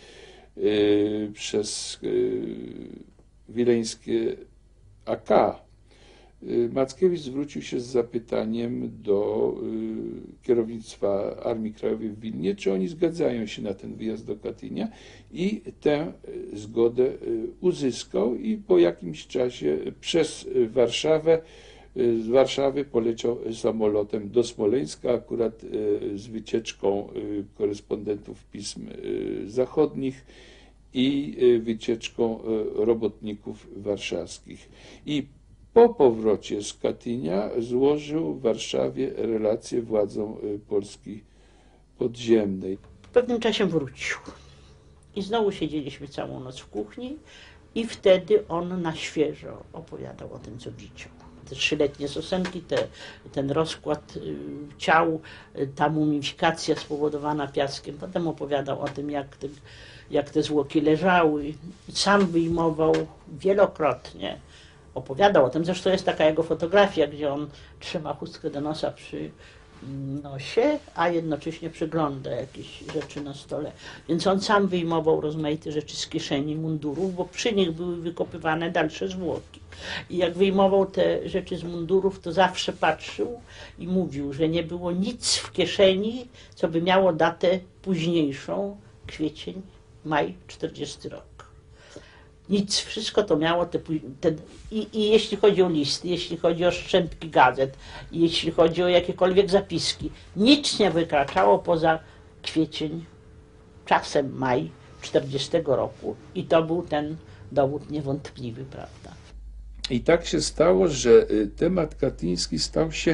Speaker 7: przez wileńskie AK, Mackiewicz zwrócił się z zapytaniem do kierownictwa Armii Krajowej w Wilnie, czy oni zgadzają się na ten wyjazd do Katynia, i tę zgodę uzyskał i po jakimś czasie przez Warszawę, z Warszawy poleciał samolotem do Smoleńska, akurat z wycieczką korespondentów pism zachodnich i wycieczką robotników warszawskich. I po powrocie z Katynia złożył w Warszawie relacje władzom Polski podziemnej.
Speaker 9: W pewnym czasie wrócił i znowu siedzieliśmy całą noc w kuchni i wtedy on na świeżo opowiadał o tym, co widział. Te 3-letnie sosenki, ten rozkład ciał, ta mumifikacja spowodowana piaskiem. Potem opowiadał o tym, jak te zwłoki leżały. Sam wyjmował wielokrotnie. Opowiadał o tym, zresztą jest taka jego fotografia, gdzie on trzyma chustkę do nosa przy nosie, a jednocześnie przegląda jakieś rzeczy na stole. Więc on sam wyjmował rozmaite rzeczy z kieszeni mundurów, bo przy nich były wykopywane dalsze zwłoki. I jak wyjmował te rzeczy z mundurów, to zawsze patrzył i mówił, że nie było nic w kieszeni, co by miało datę późniejszą, kwiecień, maj 40 rok. Nic, wszystko to miało i jeśli chodzi o listy, jeśli chodzi o szczątki gazet, jeśli chodzi o jakiekolwiek zapiski, nic nie wykraczało poza kwiecień, czasem maj 40 roku i to był ten dowód niewątpliwy, prawda?
Speaker 7: I tak się stało, że temat katyński stał się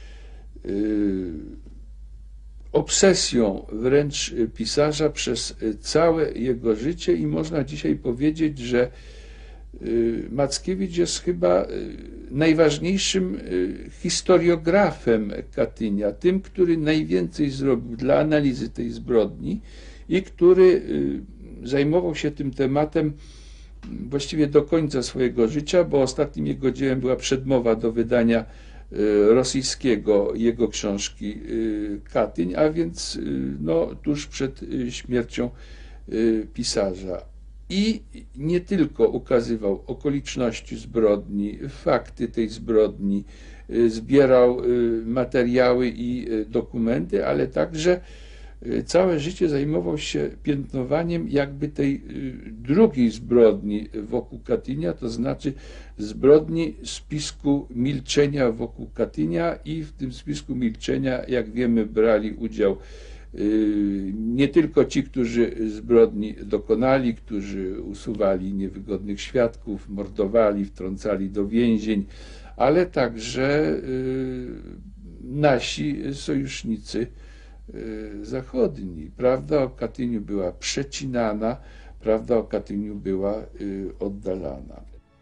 Speaker 7: obsesją wręcz pisarza przez całe jego życie i można dzisiaj powiedzieć, że Mackiewicz jest chyba najważniejszym historiografem Katynia, tym, który najwięcej zrobił dla analizy tej zbrodni i który zajmował się tym tematem właściwie do końca swojego życia, bo ostatnim jego dziełem była przedmowa do wydania rosyjskiego jego książki Katyń, a więc no, tuż przed śmiercią pisarza. I nie tylko ukazywał okoliczności zbrodni, fakty tej zbrodni, zbierał materiały i dokumenty, ale także całe życie zajmował się piętnowaniem jakby tej drugiej zbrodni wokół Katynia, to znaczy zbrodni spisku milczenia wokół Katynia i w tym spisku milczenia, jak wiemy, brali udział Nie tylko ci, którzy zbrodni dokonali, którzy usuwali niewygodnych świadków, mordowali, wtrącali do więzień, ale także nasi sojusznicy zachodni. Prawda o Katyniu była przecinana, prawda o Katyniu była oddalana.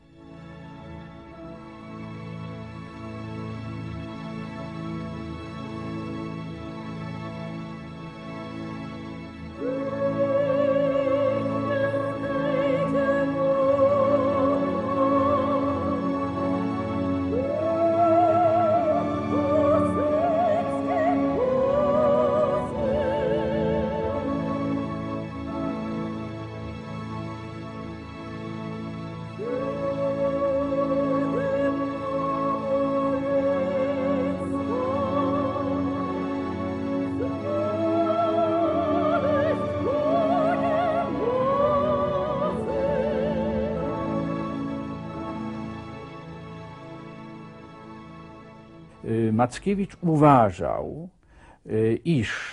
Speaker 10: Mackiewicz uważał, iż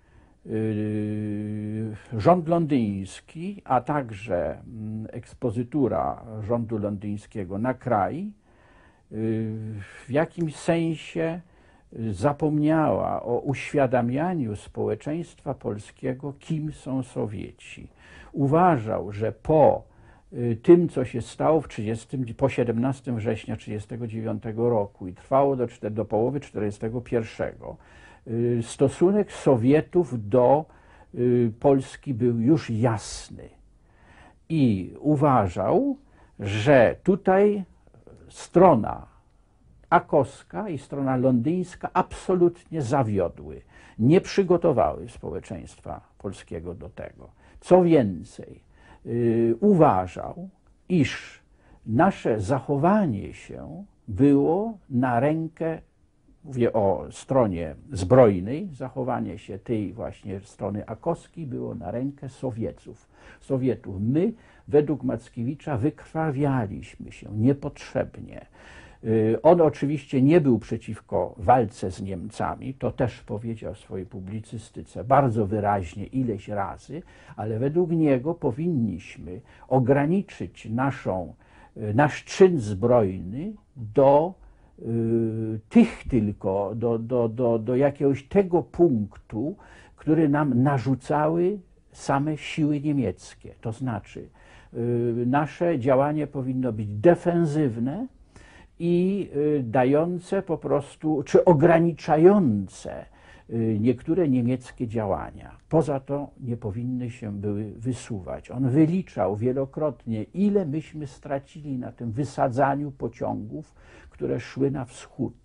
Speaker 10: rząd londyński, a także ekspozytura rządu londyńskiego na kraj w jakimś sensie zapomniała o uświadamianiu społeczeństwa polskiego, kim są Sowieci. Uważał, że po tym, co się stało po 17 września 1939 roku i trwało do połowy 1941, stosunek Sowietów do Polski był już jasny. I uważał, że tutaj strona akowska i strona londyńska absolutnie zawiodły, nie przygotowały społeczeństwa polskiego do tego. Co więcej, uważał, iż nasze zachowanie się było na rękę, mówię o stronie zbrojnej, zachowanie się tej właśnie strony akowskiej było na rękę Sowietów. My, według Mackiewicza, wykrwawialiśmy się niepotrzebnie. On oczywiście nie był przeciwko walce z Niemcami, to też powiedział w swojej publicystyce bardzo wyraźnie ileś razy, ale według niego powinniśmy ograniczyć nasz czyn zbrojny do tych tylko, do jakiegoś tego punktu, który nam narzucały same siły niemieckie. To znaczy nasze działanie powinno być defensywne i dające po prostu, czy ograniczające niektóre niemieckie działania. Poza to nie powinny się były wysuwać. On wyliczał wielokrotnie, ile myśmy stracili na tym wysadzaniu pociągów, które szły na wschód.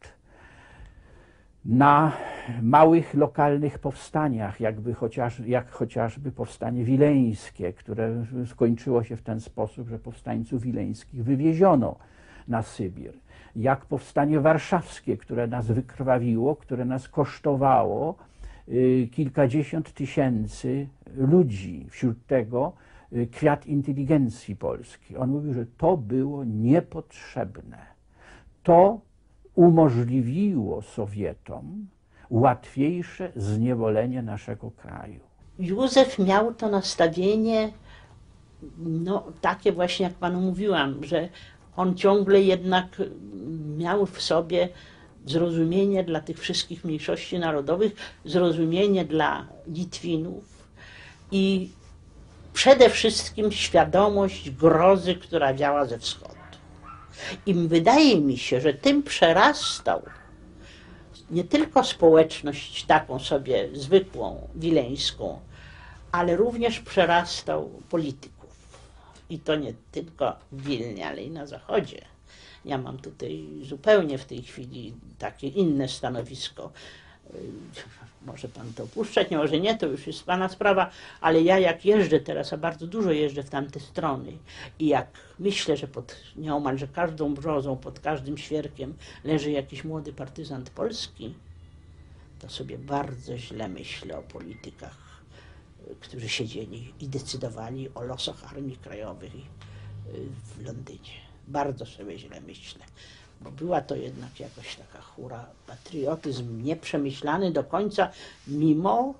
Speaker 10: Na małych, lokalnych powstaniach, jak chociażby powstanie wileńskie, które skończyło się w ten sposób, że powstańców wileńskich wywieziono na Sybir. Jak powstanie warszawskie, które nas wykrwawiło, które nas kosztowało kilkadziesiąt tysięcy ludzi. Wśród tego kwiat inteligencji polskiej. On mówił, że to było niepotrzebne. To umożliwiło Sowietom łatwiejsze zniewolenie naszego kraju.
Speaker 9: Józef miał to nastawienie, takie właśnie jak panu mówiłam, że on ciągle jednak miał w sobie zrozumienie dla tych wszystkich mniejszości narodowych, zrozumienie dla Litwinów i przede wszystkim świadomość grozy, która działa ze wschodu. I wydaje mi się, że tym przerastał nie tylko społeczność taką sobie zwykłą, wileńską, ale również przerastał polityków. I to nie tylko w Wilnie, ale i na Zachodzie. Ja mam tutaj zupełnie w tej chwili takie inne stanowisko. Może pan to opuszczać, może nie, to już jest pana sprawa, ale ja jak jeżdżę teraz, a bardzo dużo jeżdżę w tamte strony i jak myślę, że pod nieomalże każdą brzozą, pod każdym świerkiem leży jakiś młody partyzant polski, to sobie bardzo źle myślę o politykach, którzy siedzieli i decydowali o losach Armii Krajowej w Londynie. Bardzo sobie źle myślę, bo była to jednak jakaś taka hura, patriotyzm nieprzemyślany do końca, mimo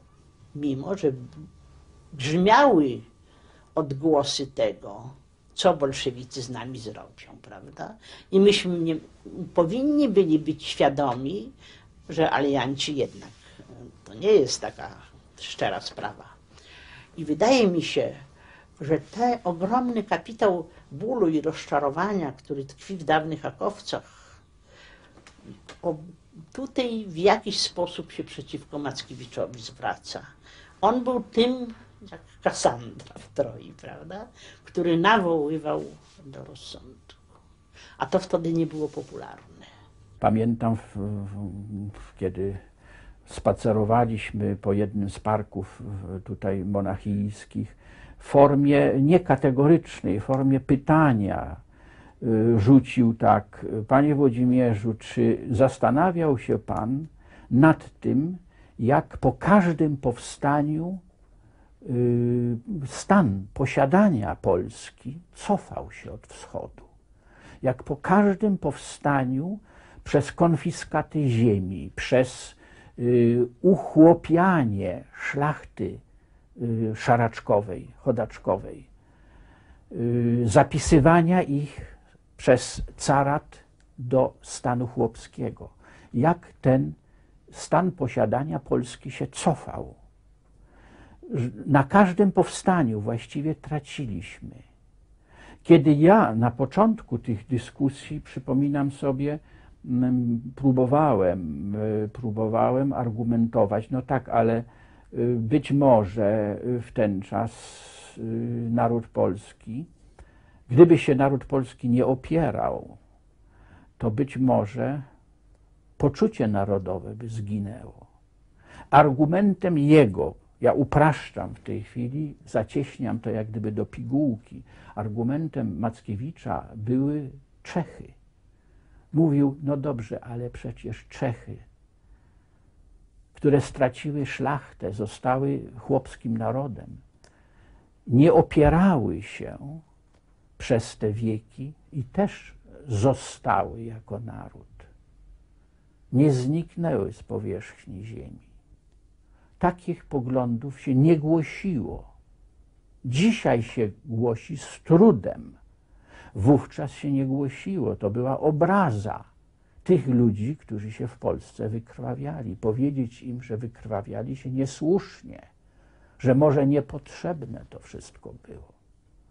Speaker 9: mimo że brzmiały odgłosy tego, co bolszewicy z nami zrobią, prawda? I myśmy nie, powinni byli być świadomi, że alianci jednak to nie jest taka szczera sprawa. I wydaje mi się, że ten ogromny kapitał bólu i rozczarowania, który tkwi w dawnych Hakowcach, tutaj w jakiś sposób się przeciwko Mackiewiczowi zwraca. On był tym, jak Kassandra w Troi, prawda, który nawoływał do rozsądku. A to wtedy nie było popularne.
Speaker 10: Pamiętam, kiedy spacerowaliśmy po jednym z parków tutaj monachijskich, w formie niekategorycznej, w formie pytania rzucił tak: panie Włodzimierzu, czy zastanawiał się pan nad tym, jak po każdym powstaniu stan posiadania Polski cofał się od wschodu? Jak po każdym powstaniu przez konfiskaty ziemi, przez uchłopianie szlachty szaraczkowej, chodaczkowej, zapisywania ich przez carat do stanu chłopskiego, jak ten stan posiadania Polski się cofał. Na każdym powstaniu właściwie traciliśmy. Kiedy ja na początku tych dyskusji, przypominam sobie, próbowałem argumentować, no tak, ale być może w ten czas naród polski, gdyby się naród polski nie opierał, to być może poczucie narodowe by zginęło. Argumentem jego, ja upraszczam w tej chwili, zacieśniam to jak gdyby do pigułki, argumentem Mackiewicza były Czechy. Mówił, no dobrze, ale przecież Czechy, które straciły szlachtę, zostały chłopskim narodem, nie opierały się przez te wieki i też zostały jako naród. Nie zniknęły z powierzchni ziemi. Takich poglądów się nie głosiło. Dzisiaj się głosi z trudem. Wówczas się nie głosiło. To była obraza tych ludzi, którzy się w Polsce wykrwawiali. Powiedzieć im, że wykrwawiali się niesłusznie, że może niepotrzebne to wszystko było.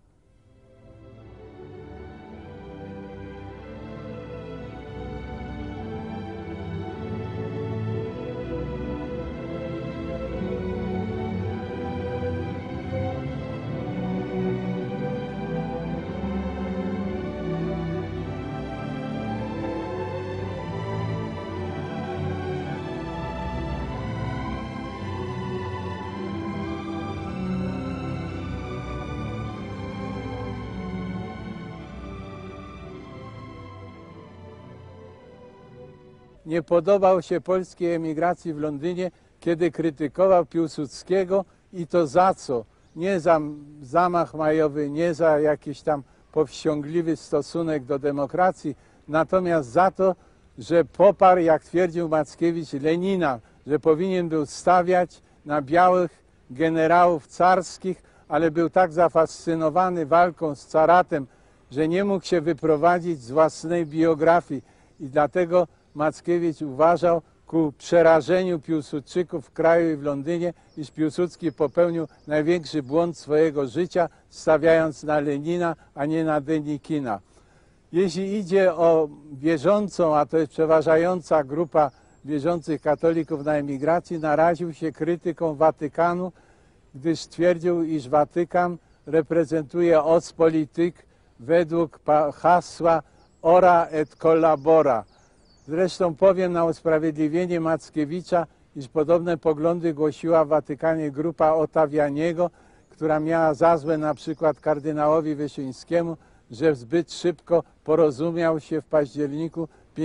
Speaker 6: Nie podobał się polskiej emigracji w Londynie, kiedy krytykował Piłsudskiego i to za co? Nie za zamach majowy, nie za jakiś tam powściągliwy stosunek do demokracji, natomiast za to, że poparł, jak twierdził Mackiewicz, Lenina, że powinien był stawiać na białych generałów carskich, ale był tak zafascynowany walką z caratem, że nie mógł się wyprowadzić z własnej biografii i dlatego Mackiewicz uważał ku przerażeniu Piłsudczyków w kraju i w Londynie, iż Piłsudski popełnił największy błąd swojego życia, stawiając na Lenina, a nie na Denikina. Jeśli idzie o wierzącą, a to jest przeważająca grupa wierzących katolików na emigracji, naraził się krytyką Watykanu, gdyż twierdził, iż Watykan reprezentuje Ostpolitik według hasła ora et collabora. Zresztą powiem na usprawiedliwienie Mackiewicza, iż podobne poglądy głosiła w Watykanie grupa Ottavianiego, która miała za złe na przykład kardynałowi Wyszyńskiemu, że zbyt szybko porozumiał się w październiku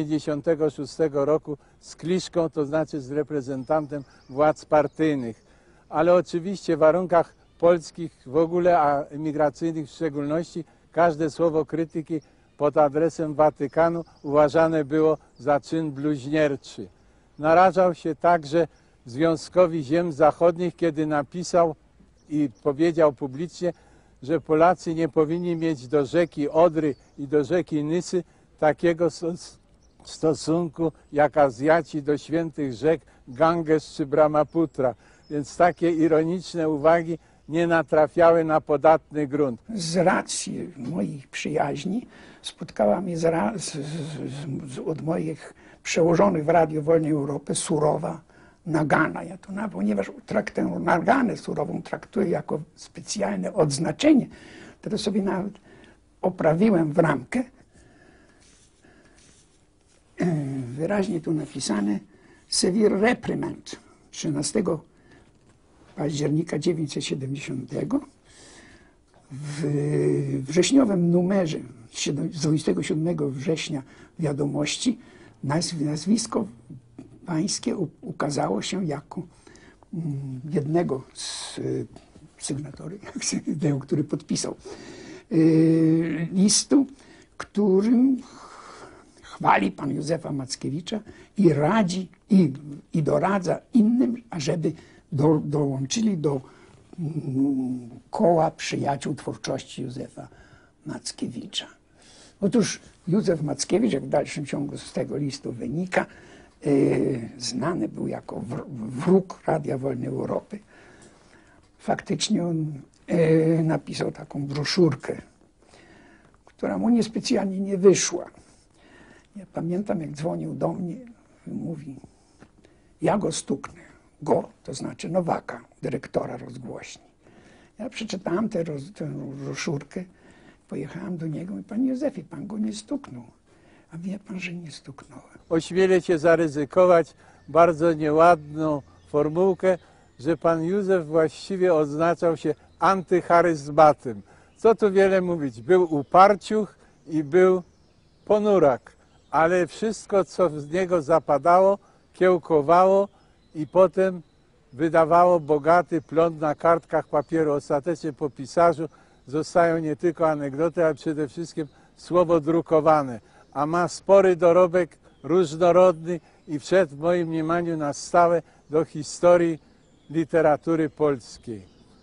Speaker 6: 1956 roku z kliszką, to znaczy z reprezentantem władz partyjnych. Ale oczywiście w warunkach polskich w ogóle, a emigracyjnych w szczególności, każde słowo krytyki pod adresem Watykanu uważane było za czyn bluźnierczy. Narażał się także Związkowi Ziem Zachodnich, kiedy napisał i powiedział publicznie, że Polacy nie powinni mieć do rzeki Odry i do rzeki Nysy takiego stosunku jak Azjaci do świętych rzek Ganges czy Brahmaputra. Więc takie ironiczne uwagi nie natrafiały na podatny grunt.
Speaker 8: Z racji moich przyjaźni spotkała mnie od moich przełożonych w Radiu Wolnej Europy surowa nagana. Ja to ponieważ tę naganę surową traktuję jako specjalne odznaczenie, to sobie nawet oprawiłem w ramkę. Wyraźnie tu napisane severe reprimand 13 października 1970. W wrześniowym numerze z 27 września Wiadomości nazwisko pańskie ukazało się jako jednego z sygnatory, który podpisał listu, którym chwali pan Józefa Mackiewicza i radzi i doradza innym, ażeby dołączyli do koła przyjaciół twórczości Józefa Mackiewicza. Otóż Józef Mackiewicz, jak w dalszym ciągu z tego listu wynika, znany był jako wróg Radia Wolnej Europy. Faktycznie on napisał taką broszurkę, która mu niespecjalnie nie wyszła. Ja pamiętam, jak dzwonił do mnie i mówi: ja go stuknę. Go, to znaczy Nowaka, dyrektora rozgłośni. Ja przeczytałem tę broszurkę, pojechałem do niego i: panie Józefie, pan go nie stuknął. A wie pan, że nie stuknąłem.
Speaker 6: Ośmielę się zaryzykować bardzo nieładną formułkę, że pan Józef właściwie odznaczał się antycharyzmatem. Co tu wiele mówić, był uparciuch i był ponurak, ale wszystko, co z niego zapadało, kiełkowało i potem wydawało bogaty plon na kartkach papieru. Ostatecznie po pisarzu zostają nie tylko anegdoty, ale przede wszystkim słowo drukowane. A ma spory dorobek, różnorodny i wszedł w moim mniemaniu na stałe do historii literatury polskiej.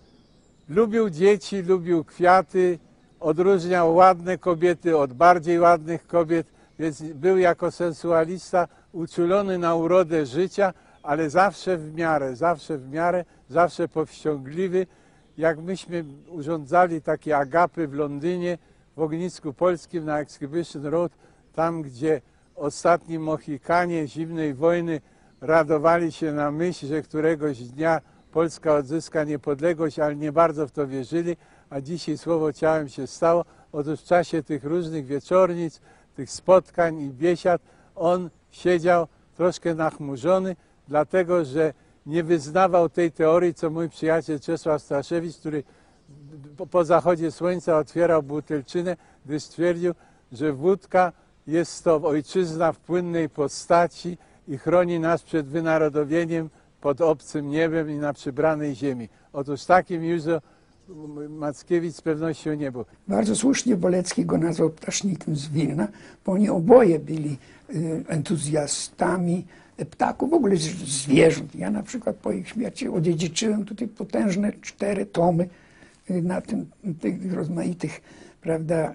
Speaker 6: Lubił dzieci, lubił kwiaty, odróżniał ładne kobiety od bardziej ładnych kobiet, więc był jako sensualista uczulony na urodę życia, ale zawsze w miarę, zawsze powściągliwy. Jak myśmy urządzali takie agapy w Londynie, w ognisku polskim na Exhibition Road, tam gdzie ostatni Mohikanie zimnej wojny radowali się na myśl, że któregoś dnia Polska odzyska niepodległość, ale nie bardzo w to wierzyli, a dzisiaj słowo ciałem się stało. Otóż w czasie tych różnych wieczornic, tych spotkań i biesiad on siedział troszkę nachmurzony, dlatego że nie wyznawał tej teorii, co mój przyjaciel Czesław Staszewicz, który po zachodzie słońca otwierał butelczynę, gdy stwierdził, że wódka jest to ojczyzna w płynnej postaci i chroni nas przed wynarodowieniem pod obcym niebem i na przybranej ziemi. Otóż takim Józef Mackiewicz z pewnością nie był.
Speaker 8: Bardzo słusznie Bolecki go nazwał ptasznikiem z Wilna, bo oni oboje byli entuzjastami ptaków, w ogóle zwierząt. Ja na przykład po ich śmierci odziedziczyłem tutaj potężne 4 tomy na tych rozmaitych, prawda,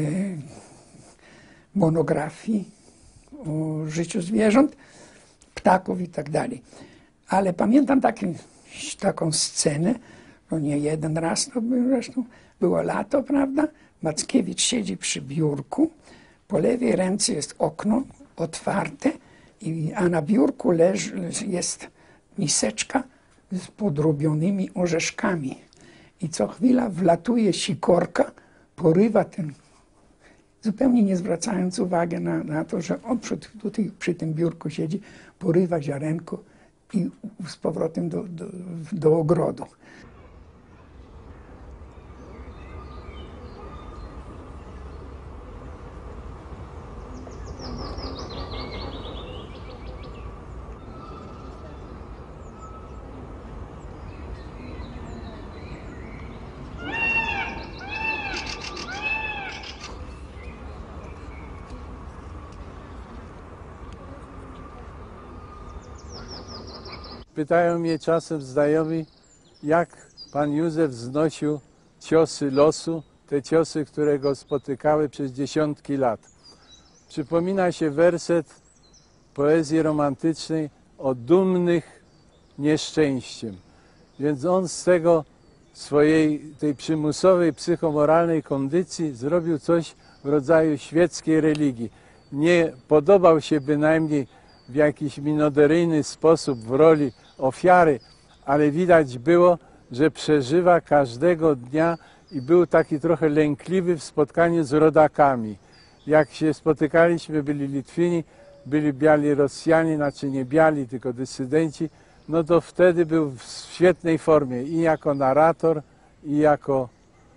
Speaker 8: monografii o życiu zwierząt, ptaków i tak dalej. Ale pamiętam taką scenę, no nie jeden raz, to zresztą było lato, prawda? Mackiewicz siedzi przy biurku, po lewej ręce jest okno otwarte, a na biurku jest miseczka z podrobionymi orzeszkami. I co chwila wlatuje sikorka, porywa ten, zupełnie nie zwracając uwagi na to, że on tutaj przy tym biurku siedzi, porywa ziarenko i z powrotem do ogrodu.
Speaker 6: Pytają mnie czasem znajomi, jak pan Józef znosił ciosy losu, te ciosy, które go spotykały przez dziesiątki lat. Przypomina się werset poezji romantycznej o dumnych nieszczęściem. Więc on z tego tej przymusowej, psychomoralnej kondycji zrobił coś w rodzaju świeckiej religii. Nie podobał się bynajmniej w jakiś minoderyjny sposób w roli ofiary, ale widać było, że przeżywa każdego dnia i był taki trochę lękliwy w spotkaniu z rodakami. Jak się spotykaliśmy, byli Litwini, byli biali Rosjanie, znaczy nie biali, tylko dysydenci, no to wtedy był w świetnej formie i jako narrator, i jako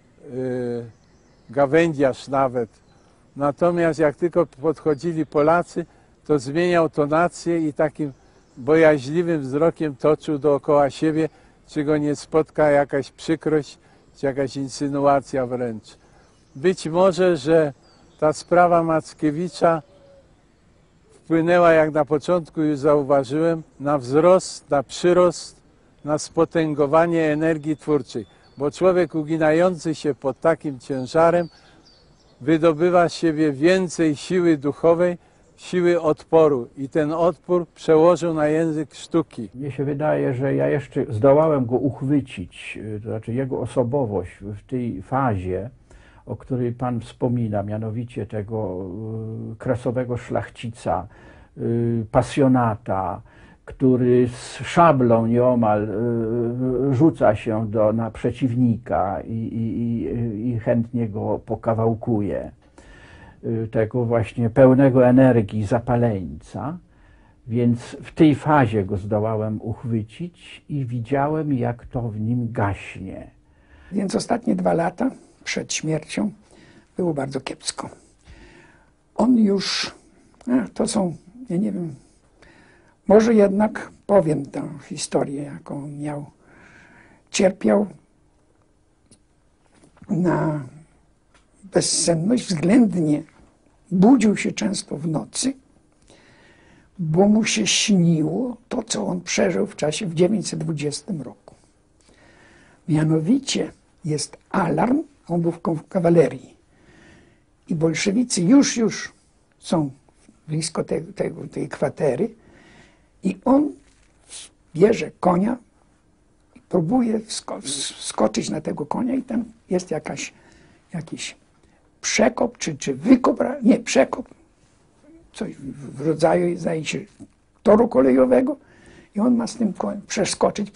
Speaker 6: gawędziarz nawet. Natomiast jak tylko podchodzili Polacy, to zmieniał tonację i takim bojaźliwym wzrokiem toczył dookoła siebie, czy go nie spotka jakaś przykrość, czy jakaś insynuacja wręcz. Być może, że ta sprawa Mackiewicza wpłynęła, jak na początku już zauważyłem, na wzrost, na przyrost, na spotęgowanie energii twórczej. Bo człowiek uginający się pod takim ciężarem wydobywa z siebie więcej siły duchowej, siły odporu i ten odpór przełożył na język sztuki.
Speaker 10: Mnie się wydaje, że ja jeszcze zdołałem go uchwycić, to znaczy jego osobowość w tej fazie, o której Pan wspomina, mianowicie tego kresowego szlachcica, pasjonata, który z szablą nieomal rzuca się na przeciwnika i chętnie go pokawałkuje. Tego właśnie pełnego energii zapaleńca, więc w tej fazie go zdołałem uchwycić i widziałem, jak to w nim gaśnie.
Speaker 8: Więc ostatnie 2 lata przed śmiercią było bardzo kiepsko. On już, to są, ja nie wiem, może jednak powiem tę historię, jaką miał. Cierpiał na bezsenność, względnie budził się często w nocy, bo mu się śniło to, co on przeżył w 920 roku. Mianowicie jest alarm, on był w kawalerii i bolszewicy już są blisko tej kwatery i on bierze konia i próbuje skoczyć na tego konia i tam jest jakiś przekop, czy wykop, nie, przekop, coś w rodzaju, zdaje się, toru kolejowego i on ma z tym koniem przeskoczyć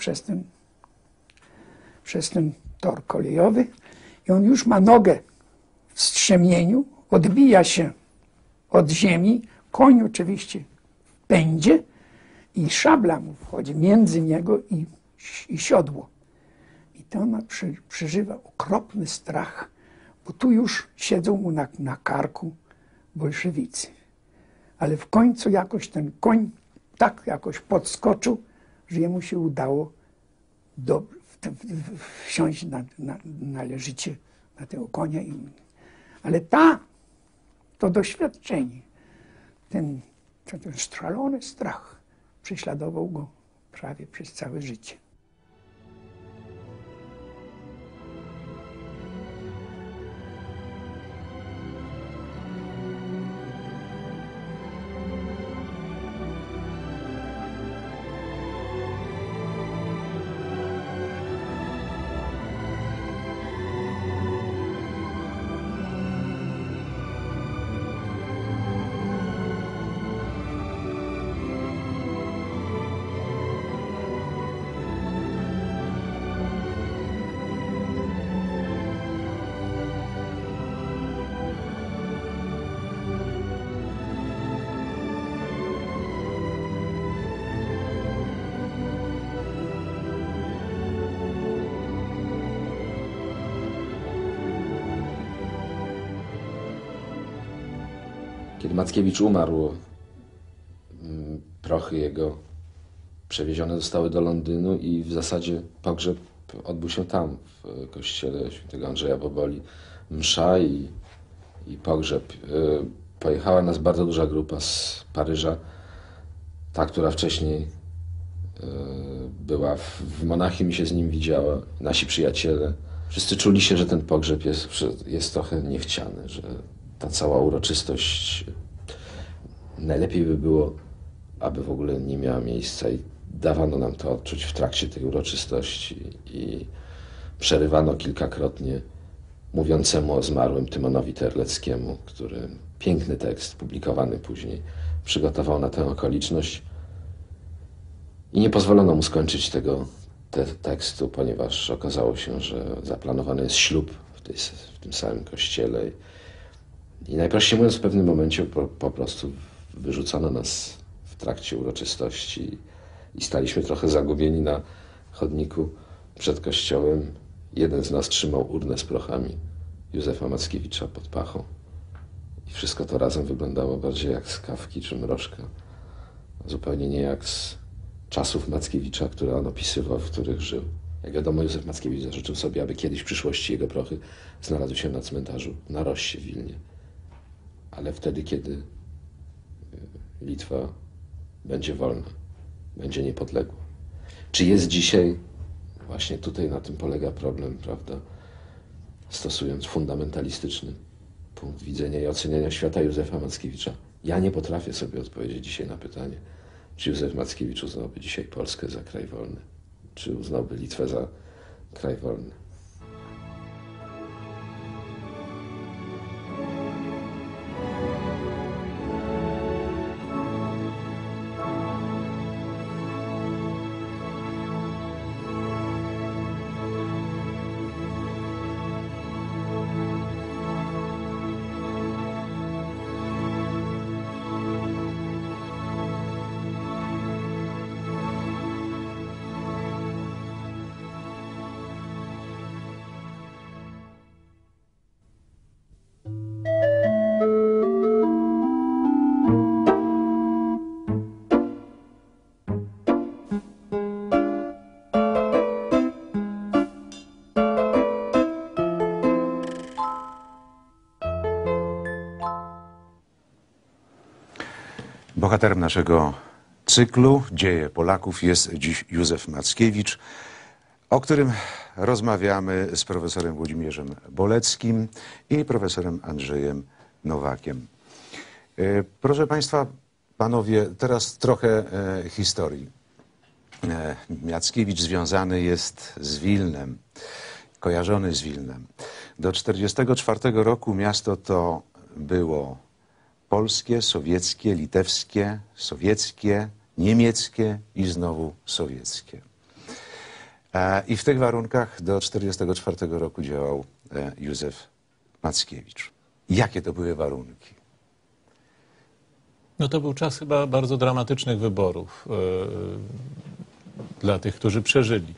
Speaker 8: przez ten tor kolejowy i on już ma nogę w strzemieniu, odbija się od ziemi, koń oczywiście pędzie i szabla mu wchodzi między niego i siodło. I to ona przeżywa okropny strach, bo tu już siedzą mu na karku bolszewicy. Ale w końcu jakoś ten koń tak jakoś podskoczył, że jemu się udało wsiąść należycie na tego konia. Ale to doświadczenie, ten strzelony strach prześladował go prawie przez całe życie.
Speaker 4: Kiedy Mackiewicz umarł, prochy jego przewiezione zostały do Londynu i w zasadzie pogrzeb odbył się tam, w kościele świętego Andrzeja Boboli. Msza i pogrzeb. Pojechała nas bardzo duża grupa z Paryża, ta, która wcześniej była w Monachium i się z nim widziała, nasi przyjaciele. Wszyscy czuli się, że ten pogrzeb jest trochę niechciany, że ta cała uroczystość najlepiej by było, aby w ogóle nie miała miejsca i dawano nam to odczuć w trakcie tej uroczystości i przerywano kilkakrotnie mówiącemu o zmarłym Tymonowi Terleckiemu, który piękny tekst publikowany później przygotował na tę okoliczność i nie pozwolono mu skończyć tego tekstu, ponieważ okazało się, że zaplanowany jest ślub w tym samym kościele i najprościej mówiąc w pewnym momencie po prostu wyrzucono nas w trakcie uroczystości i staliśmy trochę zagubieni na chodniku przed kościołem. Jeden z nas trzymał urnę z prochami Józefa Mackiewicza pod pachą. I wszystko to razem wyglądało bardziej jak z Kafki czy Mrożka. Zupełnie nie jak z czasów Mackiewicza, które on opisywał, w których żył. Jak wiadomo, Józef Mackiewicz zażyczył sobie, aby kiedyś w przyszłości jego prochy znalazły się na cmentarzu na Rossie w Wilnie. Ale wtedy, kiedy Litwa będzie wolna, będzie niepodległa. Czy jest dzisiaj, właśnie tutaj na tym polega problem, prawda, stosując fundamentalistyczny punkt widzenia i oceniania świata Józefa Mackiewicza, ja nie potrafię sobie odpowiedzieć dzisiaj na pytanie, czy Józef Mackiewicz uznałby dzisiaj Polskę za kraj wolny, czy uznałby Litwę za kraj wolny.
Speaker 1: Bohaterem naszego cyklu Dzieje Polaków jest dziś Józef Mackiewicz, o którym rozmawiamy z profesorem Włodzimierzem Boleckim i profesorem Andrzejem Nowakiem. Proszę Państwa, panowie, teraz trochę historii. Mackiewicz związany jest z Wilnem, kojarzony z Wilnem. Do 1944 roku miasto to było polskie, sowieckie, litewskie, sowieckie, niemieckie i znowu sowieckie. I w tych warunkach do 1944 roku działał Józef Mackiewicz. Jakie to były warunki?
Speaker 3: No to był czas chyba bardzo dramatycznych wyborów dla tych, którzy przeżyli.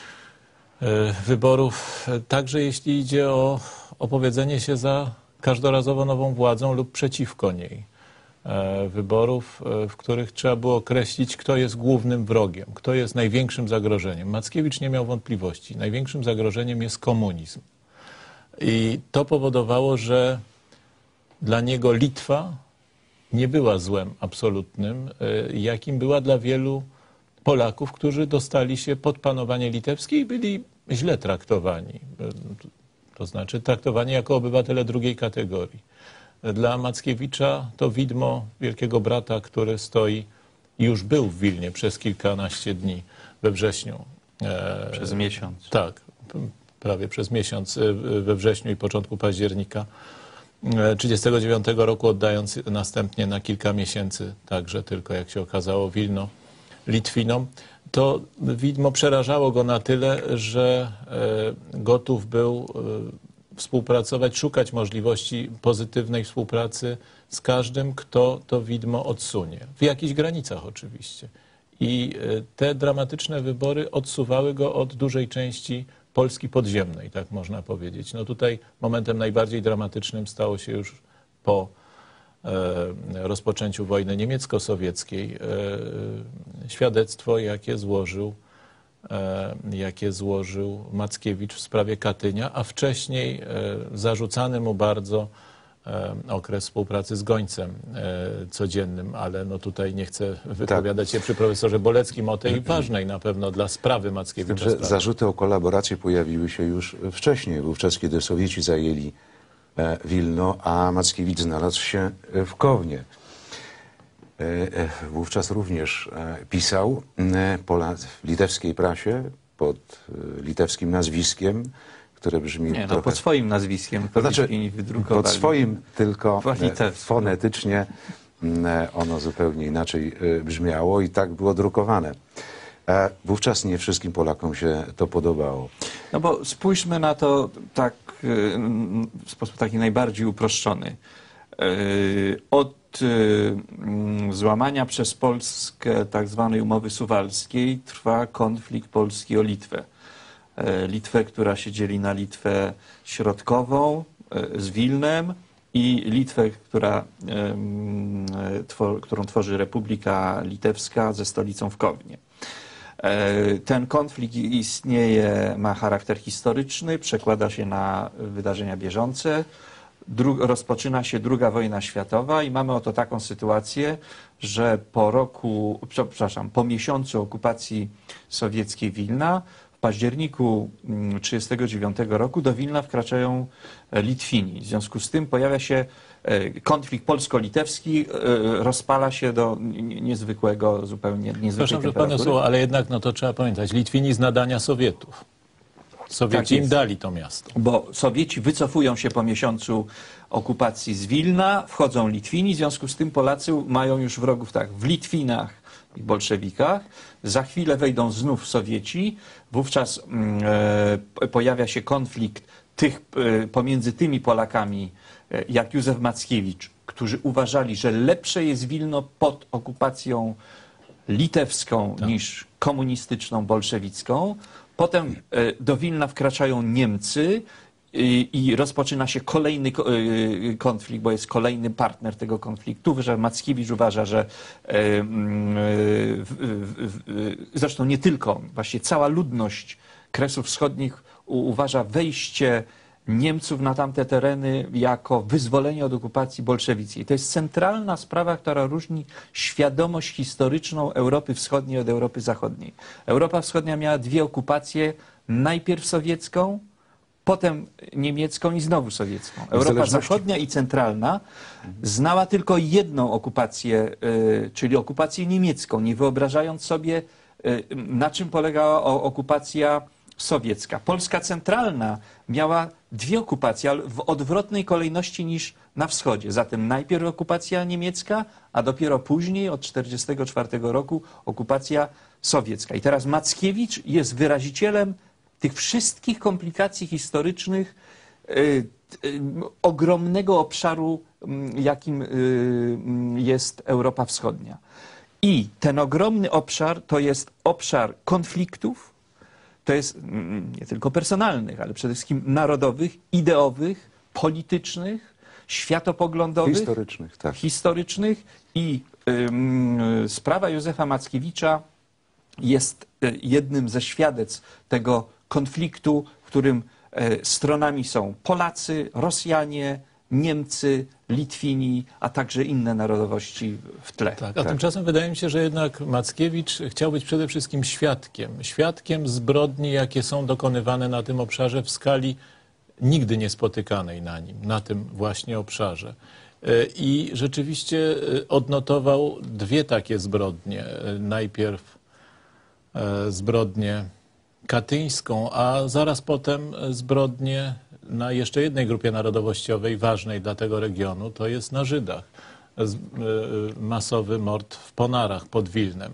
Speaker 3: Wyborów także jeśli idzie o opowiedzenie się za każdorazowo nową władzą lub przeciwko niej. Wyborów, w których trzeba było określić, kto jest głównym wrogiem, kto jest największym zagrożeniem. Mackiewicz nie miał wątpliwości. Największym zagrożeniem jest komunizm. I to powodowało, że dla niego Litwa nie była złem absolutnym, jakim była dla wielu Polaków, którzy dostali się pod panowanie litewskie i byli źle traktowani. To znaczy traktowani jako obywatele drugiej kategorii. Dla Mackiewicza to widmo Wielkiego Brata, który stoi, już był w Wilnie przez kilkanaście dni we wrześniu.
Speaker 2: Przez miesiąc.
Speaker 3: Tak, prawie przez miesiąc we wrześniu i początku października 1939 roku, oddając następnie na kilka miesięcy także tylko, jak się okazało, Wilno Litwinom. To widmo przerażało go na tyle, że gotów był współpracować, szukać możliwości pozytywnej współpracy z każdym, kto to widmo odsunie. W jakichś granicach oczywiście. I te dramatyczne wybory odsuwały go od dużej części Polski podziemnej, tak można powiedzieć. No tutaj momentem najbardziej dramatycznym stało się już po rozpoczęciu wojny niemiecko-sowieckiej świadectwo, jakie złożył Mackiewicz w sprawie Katynia, a wcześniej zarzucany mu bardzo okres współpracy z Gońcem codziennym, ale no tutaj nie chcę wypowiadać się przy profesorze Boleckim o tej ważnej na pewno dla sprawy Mackiewicza sprawie.
Speaker 1: Zarzuty o kolaborację pojawiły się już wcześniej, wówczas kiedy Sowieci zajęli Wilno, a Mackiewicz znalazł się w Kownie. Wówczas również pisał w litewskiej prasie pod litewskim nazwiskiem, które brzmi
Speaker 2: Nie, no
Speaker 1: trochę...
Speaker 2: pod swoim nazwiskiem,
Speaker 1: To znaczy,
Speaker 2: Litwini wydrukowali.
Speaker 1: pod swoim, tylko
Speaker 2: Po litewsku.
Speaker 1: fonetycznie ono zupełnie inaczej brzmiało i tak było drukowane. Wówczas nie wszystkim Polakom się to podobało.
Speaker 2: No bo spójrzmy na to tak w sposób taki najbardziej uproszczony. Od złamania przez Polskę tak zwanej umowy suwalskiej trwa konflikt Polski o Litwę. Litwę, która się dzieli na Litwę środkową z Wilnem i Litwę, którą tworzy Republika Litewska ze stolicą w Kownie. Ten konflikt istnieje, ma charakter historyczny, przekłada się na wydarzenia bieżące. Rozpoczyna się II wojna światowa i mamy oto taką sytuację, że po miesiącu okupacji sowieckiej Wilna, w październiku 1939 roku do Wilna wkraczają Litwini. W związku z tym pojawia się konflikt polsko-litewski, rozpala się do niezwykłego, zupełnie niezwykłej
Speaker 3: Proszę pana słowa, ale jednak no to trzeba pamiętać, Litwini z nadania Sowietów. Sowieci im dali to miasto.
Speaker 2: Bo Sowieci wycofują się po miesiącu okupacji z Wilna, wchodzą Litwini, w związku z tym Polacy mają już wrogów w Litwinach i bolszewikach. Za chwilę wejdą znów Sowieci, wówczas pojawia się konflikt pomiędzy tymi Polakami, jak Józef Mackiewicz, którzy uważali, że lepsze jest Wilno pod okupacją litewską niż komunistyczną, bolszewicką. Potem do Wilna wkraczają Niemcy i rozpoczyna się kolejny konflikt, bo jest kolejny partner tego konfliktu, że Mackiewicz uważa, że zresztą nie tylko, właściwie cała ludność Kresów Wschodnich uważa wejście Niemców na tamte tereny jako wyzwolenie od okupacji bolszewickiej. To jest centralna sprawa, która różni świadomość historyczną Europy Wschodniej od Europy Zachodniej. Europa Wschodnia miała dwie okupacje, najpierw sowiecką, potem niemiecką i znowu sowiecką. Europa Zachodnia i centralna znała tylko jedną okupację, czyli okupację niemiecką, nie wyobrażając sobie, na czym polegała okupacja sowiecka. Polska centralna miała dwie okupacje, ale w odwrotnej kolejności niż na wschodzie. Zatem najpierw okupacja niemiecka, a dopiero później, od 1944 roku, okupacja sowiecka. I teraz Mackiewicz jest wyrazicielem tych wszystkich komplikacji historycznych ogromnego obszaru, jakim jest Europa Wschodnia. I ten ogromny obszar to jest obszar konfliktów, to jest nie tylko personalnych, ale przede wszystkim narodowych, ideowych, politycznych, światopoglądowych, historycznych i sprawa Józefa Mackiewicza jest jednym ze świadectw tego konfliktu, w którym stronami są Polacy, Rosjanie, Niemcy, Litwini, a także inne narodowości w tle.
Speaker 3: Tak, a tymczasem wydaje mi się, że jednak Mackiewicz chciał być przede wszystkim świadkiem zbrodni, jakie są dokonywane na tym obszarze w skali nigdy niespotykanej na nim, na tym właśnie obszarze. I rzeczywiście odnotował dwie takie zbrodnie. Najpierw zbrodnię katyńską, a zaraz potem zbrodnię na jeszcze jednej grupie narodowościowej ważnej dla tego regionu, to jest na Żydach. Masowy mord w Ponarach pod Wilnem.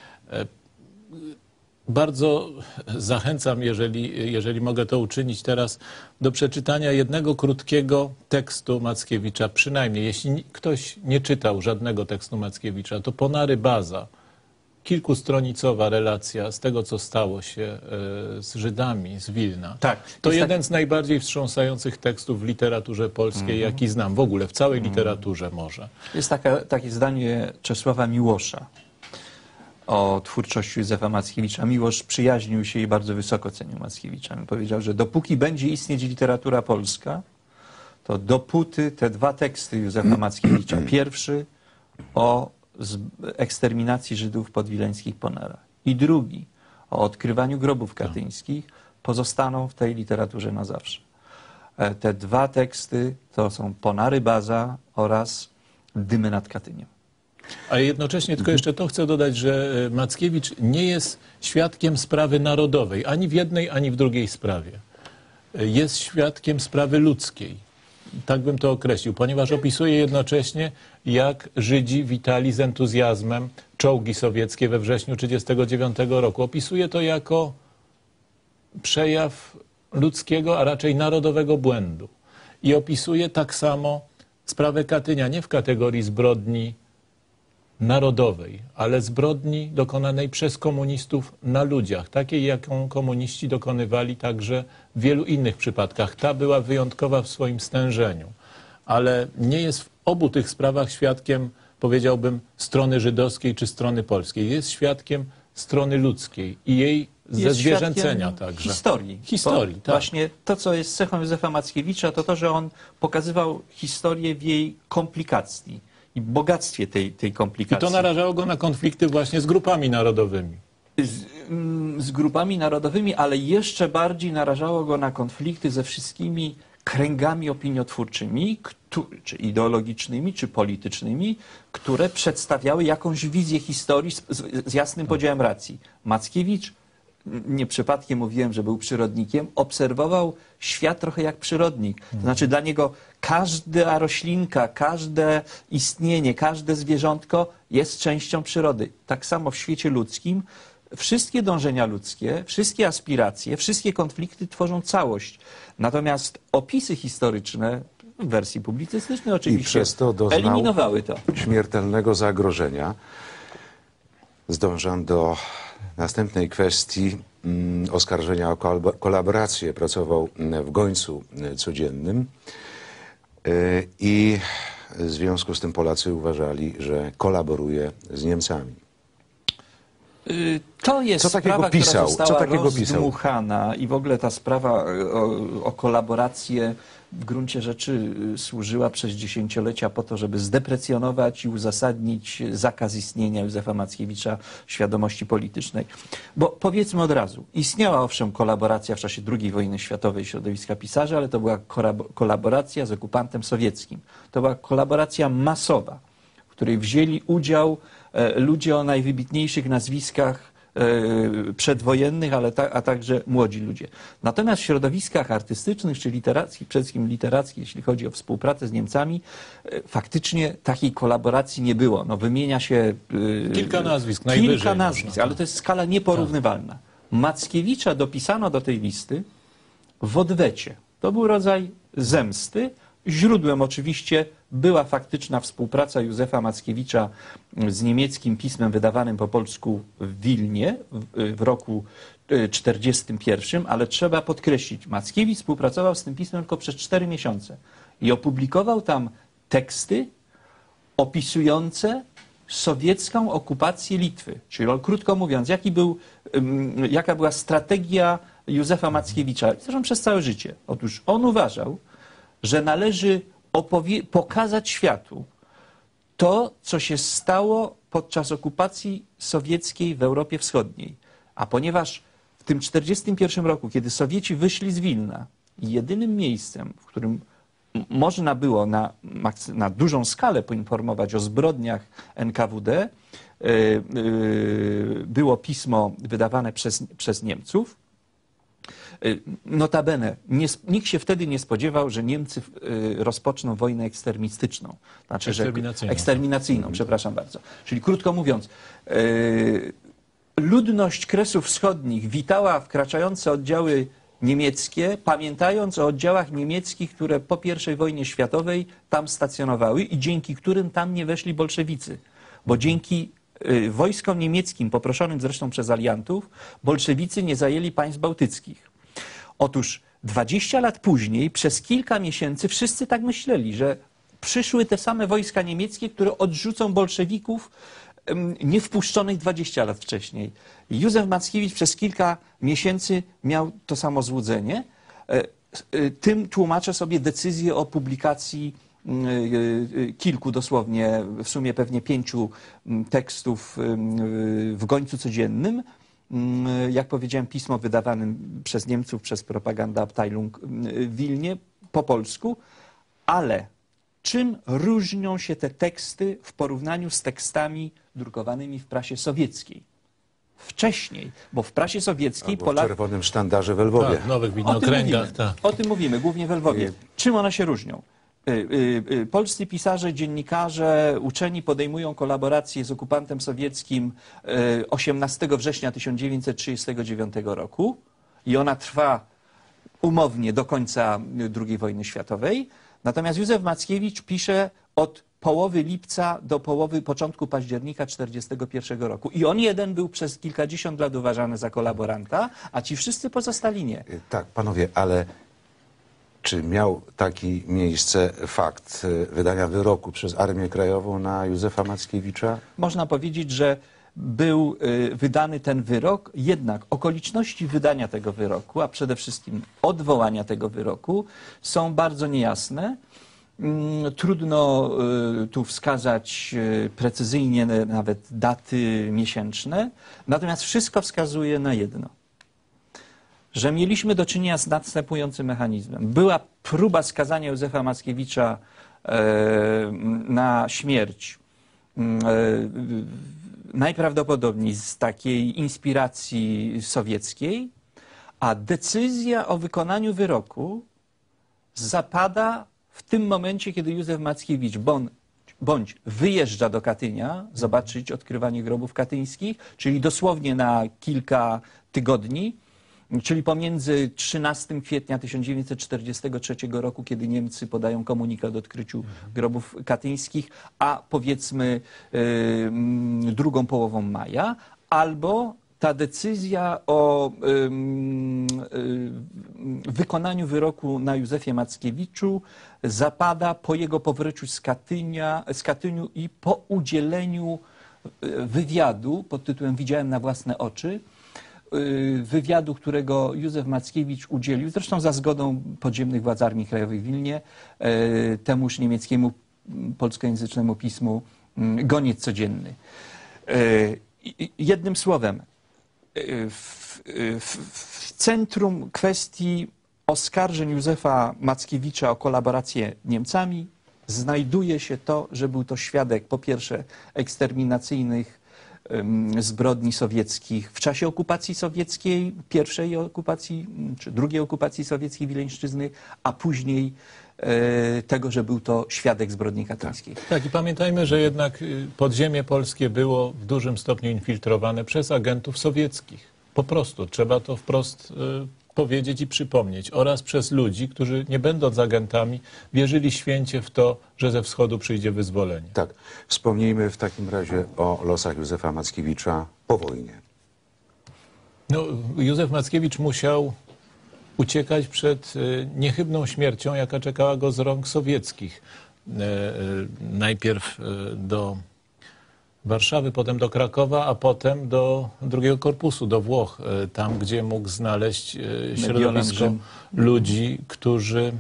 Speaker 3: Bardzo zachęcam, jeżeli mogę to uczynić teraz, do przeczytania jednego krótkiego tekstu Mackiewicza, przynajmniej jeśli ktoś nie czytał żadnego tekstu Mackiewicza, to Ponary Baza, kilkustronicowa relacja z tego, co stało się z Żydami z Wilna.
Speaker 2: Tak,
Speaker 3: to jeden z najbardziej wstrząsających tekstów w literaturze polskiej, jaki znam, w ogóle w całej literaturze może.
Speaker 2: Jest takie zdanie Czesława Miłosza o twórczości Józefa Mackiewicza. Miłosz przyjaźnił się i bardzo wysoko cenił Mackiewicza. Powiedział, że dopóki będzie istnieć literatura polska, to dopóty te dwa teksty Józefa Mackiewicza, pierwszy o eksterminacji Żydów pod wileńskich Ponarach i drugi o odkrywaniu grobów katyńskich, pozostaną w tej literaturze na zawsze. Te dwa teksty to są Ponary Baza oraz Dymy nad Katyniem.
Speaker 3: A jednocześnie tylko jeszcze to chcę dodać, że Mackiewicz nie jest świadkiem sprawy narodowej, ani w jednej, ani w drugiej sprawie. Jest świadkiem sprawy ludzkiej. Tak bym to określił, ponieważ opisuje jednocześnie, jak Żydzi witali z entuzjazmem czołgi sowieckie we wrześniu 1939 roku. Opisuje to jako przejaw ludzkiego, a raczej narodowego błędu. I opisuje tak samo sprawę Katynia nie w kategorii zbrodni narodowej, ale zbrodni dokonanej przez komunistów na ludziach, takiej jaką komuniści dokonywali także w wielu innych przypadkach. Ta była wyjątkowa w swoim stężeniu, ale nie jest w obu tych sprawach świadkiem, powiedziałbym, strony żydowskiej czy strony polskiej. Jest świadkiem strony ludzkiej i jej zezwierzęcenia także. Historii, tak.
Speaker 2: Właśnie to, co jest cechą Józefa Mackiewicza, to to, że on pokazywał historię w jej komplikacji i bogactwie tej komplikacji.
Speaker 3: I to narażało go na konflikty właśnie z grupami narodowymi.
Speaker 2: Z grupami narodowymi, ale jeszcze bardziej narażało go na konflikty ze wszystkimi kręgami opiniotwórczymi, czy ideologicznymi, czy politycznymi, które przedstawiały jakąś wizję historii z jasnym podziałem racji. Mackiewicz, nie przypadkiem mówiłem, że był przyrodnikiem, obserwował świat trochę jak przyrodnik. To znaczy dla niego każda roślinka, każde istnienie, każde zwierzątko jest częścią przyrody. Tak samo w świecie ludzkim wszystkie dążenia ludzkie, wszystkie aspiracje, wszystkie konflikty tworzą całość. Natomiast opisy historyczne w wersji publicystycznej oczywiście
Speaker 1: i przez to doznał
Speaker 2: eliminowały to.
Speaker 1: Śmiertelnego zagrożenia. Zdążam do następnej kwestii. Oskarżenia o kolaborację. Pracował w Gońcu Codziennym i w związku z tym Polacy uważali, że kolaboruje z Niemcami.
Speaker 2: To jest sprawa, która została rozdmuchana i w ogóle ta sprawa o kolaborację w gruncie rzeczy służyła przez dziesięciolecia po to, żeby zdeprecjonować i uzasadnić zakaz istnienia Józefa Mackiewicza w świadomości politycznej. Bo powiedzmy od razu, istniała owszem kolaboracja w czasie II wojny światowej środowiska pisarzy, ale to była kolaboracja z okupantem sowieckim. To była kolaboracja masowa, w której wzięli udział ludzie o najwybitniejszych nazwiskach przedwojennych, a także młodzi ludzie. Natomiast w środowiskach artystycznych czy literackich, przede wszystkim literackich, jeśli chodzi o współpracę z Niemcami, faktycznie takiej kolaboracji nie było. No, wymienia się
Speaker 3: kilka nazwisk, najwyżej.
Speaker 2: Kilka nazwisk, ale to jest skala nieporównywalna. Mackiewicza dopisano do tej listy w odwecie. To był rodzaj zemsty. Źródłem oczywiście była faktyczna współpraca Józefa Mackiewicza z niemieckim pismem wydawanym po polsku w Wilnie w roku 1941, ale trzeba podkreślić, Mackiewicz współpracował z tym pismem tylko przez 4 miesiące i opublikował tam teksty opisujące sowiecką okupację Litwy. Czyli krótko mówiąc, jaka była strategia Józefa Mackiewicza, zresztą przez całe życie. Otóż on uważał, że należy pokazać światu to, co się stało podczas okupacji sowieckiej w Europie Wschodniej. A ponieważ w tym 1941 roku, kiedy Sowieci wyszli z Wilna, jedynym miejscem, w którym można było na dużą skalę poinformować o zbrodniach NKWD, było pismo wydawane przez Niemców. Notabene, nikt się wtedy nie spodziewał, że Niemcy rozpoczną wojnę ekstermistyczną. Znaczy, eksterminacyjną, przepraszam bardzo. Czyli krótko mówiąc, ludność Kresów Wschodnich witała wkraczające oddziały niemieckie, pamiętając o oddziałach niemieckich, które po I wojnie światowej tam stacjonowały i dzięki którym tam nie weszli bolszewicy. Bo dzięki wojskom niemieckim, poproszonym zresztą przez aliantów, bolszewicy nie zajęli państw bałtyckich. Otóż 20 lat później, przez kilka miesięcy wszyscy tak myśleli, że przyszły te same wojska niemieckie, które odrzucą bolszewików nie wpuszczonych 20 lat wcześniej. Józef Mackiewicz przez kilka miesięcy miał to samo złudzenie. Tym tłumaczę sobie decyzję o publikacji kilku, dosłownie w sumie pewnie 5 tekstów w Gońcu Codziennym. Jak powiedziałem, pismo wydawanym przez Niemców, przez Propagandaabteilung w Wilnie, po polsku, ale czym różnią się te teksty w porównaniu z tekstami drukowanymi w prasie sowieckiej? Wcześniej, bo w prasie sowieckiej
Speaker 1: w czerwonym sztandarze w Lwowie.
Speaker 3: Tak, w nowych widnokręgach. Tak.
Speaker 2: O tym mówimy, głównie w Lwowie. Czym one się różnią? Polscy pisarze, dziennikarze, uczeni podejmują kolaborację z okupantem sowieckim 18 września 1939 roku i ona trwa umownie do końca II wojny światowej. Natomiast Józef Mackiewicz pisze od połowy lipca do początku października 1941 roku. I on jeden był przez kilkadziesiąt lat uważany za kolaboranta, a ci wszyscy pozostali nie.
Speaker 1: Tak, panowie, ale czy miał taki miejsce fakt wydania wyroku przez Armię Krajową na Józefa Mackiewicza?
Speaker 2: Można powiedzieć, że był wydany ten wyrok, jednak okoliczności wydania tego wyroku, a przede wszystkim odwołania tego wyroku są bardzo niejasne. Trudno tu wskazać precyzyjnie nawet daty miesięczne, natomiast wszystko wskazuje na jedno, że mieliśmy do czynienia z następującym mechanizmem. Była próba skazania Józefa Mackiewicza na śmierć, najprawdopodobniej z takiej inspiracji sowieckiej, a decyzja o wykonaniu wyroku zapada w tym momencie, kiedy Józef Mackiewicz bądź wyjeżdża do Katynia zobaczyć odkrywanie grobów katyńskich, czyli dosłownie na kilka tygodni, czyli pomiędzy 13 kwietnia 1943 roku, kiedy Niemcy podają komunikat o odkryciu grobów katyńskich, a powiedzmy drugą połową maja, albo ta decyzja o wykonaniu wyroku na Józefie Mackiewiczu zapada po jego powrocie z Katyniu i po udzieleniu wywiadu pod tytułem Widziałem na własne oczy, wywiadu, którego Józef Mackiewicz udzielił, zresztą za zgodą podziemnych władz Armii Krajowej w Wilnie, temuż niemieckiemu polskojęzycznemu pismu Goniec Codzienny. Jednym słowem, w centrum kwestii oskarżeń Józefa Mackiewicza o kolaborację Niemcami znajduje się to, że był to świadek, po pierwsze, eksterminacyjnych zbrodni sowieckich w czasie okupacji sowieckiej, pierwszej okupacji, czy drugiej okupacji sowieckiej Wileńszczyzny, a później tego, że był to świadek zbrodni katyńskiej.
Speaker 3: Tak, i pamiętajmy, że jednak podziemie polskie było w dużym stopniu infiltrowane przez agentów sowieckich. Po prostu, trzeba to wprost powiedzieć i przypomnieć. Oraz przez ludzi, którzy nie będąc agentami, wierzyli święcie w to, że ze wschodu przyjdzie wyzwolenie.
Speaker 1: Tak. Wspomnijmy w takim razie o losach Józefa Mackiewicza po wojnie.
Speaker 3: No, Józef Mackiewicz musiał uciekać przed niechybną śmiercią, jaka czekała go z rąk sowieckich. Najpierw do Warszawy, potem do Krakowa, a potem do drugiego korpusu, do Włoch, tam gdzie mógł znaleźć środowisko ludzi, którzy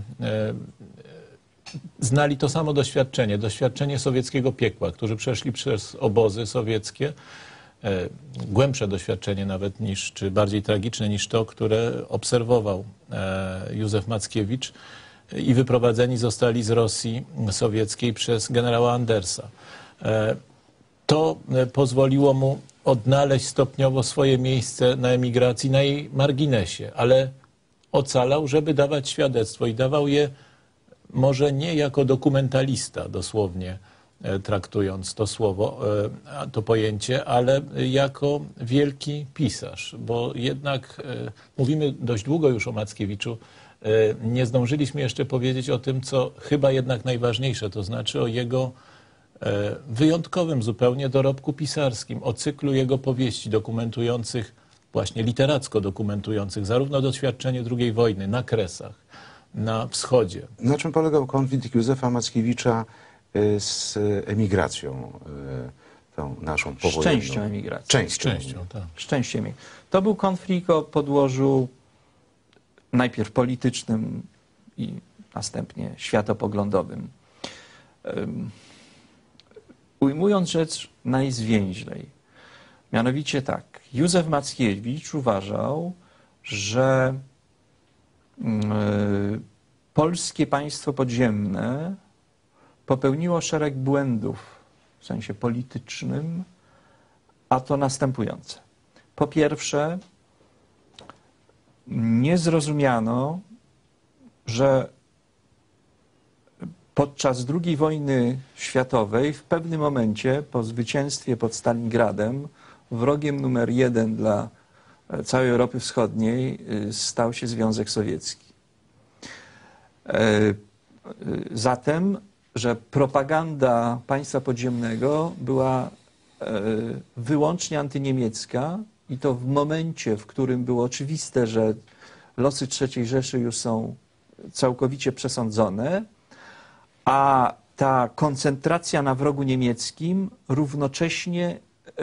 Speaker 3: znali to samo doświadczenie sowieckiego piekła, którzy przeszli przez obozy sowieckie, głębsze doświadczenie nawet niż, czy bardziej tragiczne niż to, które obserwował Józef Mackiewicz i wyprowadzeni zostali z Rosji sowieckiej przez generała Andersa. To pozwoliło mu odnaleźć stopniowo swoje miejsce na emigracji, na jej marginesie, ale ocalał, żeby dawać świadectwo i dawał je może nie jako dokumentalista dosłownie, traktując to słowo, to pojęcie, ale jako wielki pisarz, bo jednak mówimy dość długo już o Mackiewiczu, nie zdążyliśmy jeszcze powiedzieć o tym, co chyba jednak najważniejsze, to znaczy o jego wyjątkowym zupełnie dorobku pisarskim, o cyklu jego powieści dokumentujących, właśnie literacko dokumentujących zarówno doświadczenie II wojny na Kresach, na wschodzie.
Speaker 1: Na czym polegał konflikt Józefa Mackiewicza z emigracją, tą naszą powojenną?
Speaker 2: Z częścią emigracji.
Speaker 3: Częścią, tak.
Speaker 2: Szczęściem. To był konflikt o podłożu najpierw politycznym i następnie światopoglądowym. Ujmując rzecz najzwięźlej, mianowicie tak, Józef Mackiewicz uważał, że polskie państwo podziemne popełniło szereg błędów w sensie politycznym, a to następujące. Po pierwsze, nie zrozumiano, że podczas II wojny światowej w pewnym momencie po zwycięstwie pod Stalingradem wrogiem numer 1 dla całej Europy Wschodniej stał się Związek Sowiecki. Zatem, że propaganda państwa podziemnego była wyłącznie antyniemiecka i to w momencie, w którym było oczywiste, że losy III Rzeszy już są całkowicie przesądzone, a ta koncentracja na wrogu niemieckim równocześnie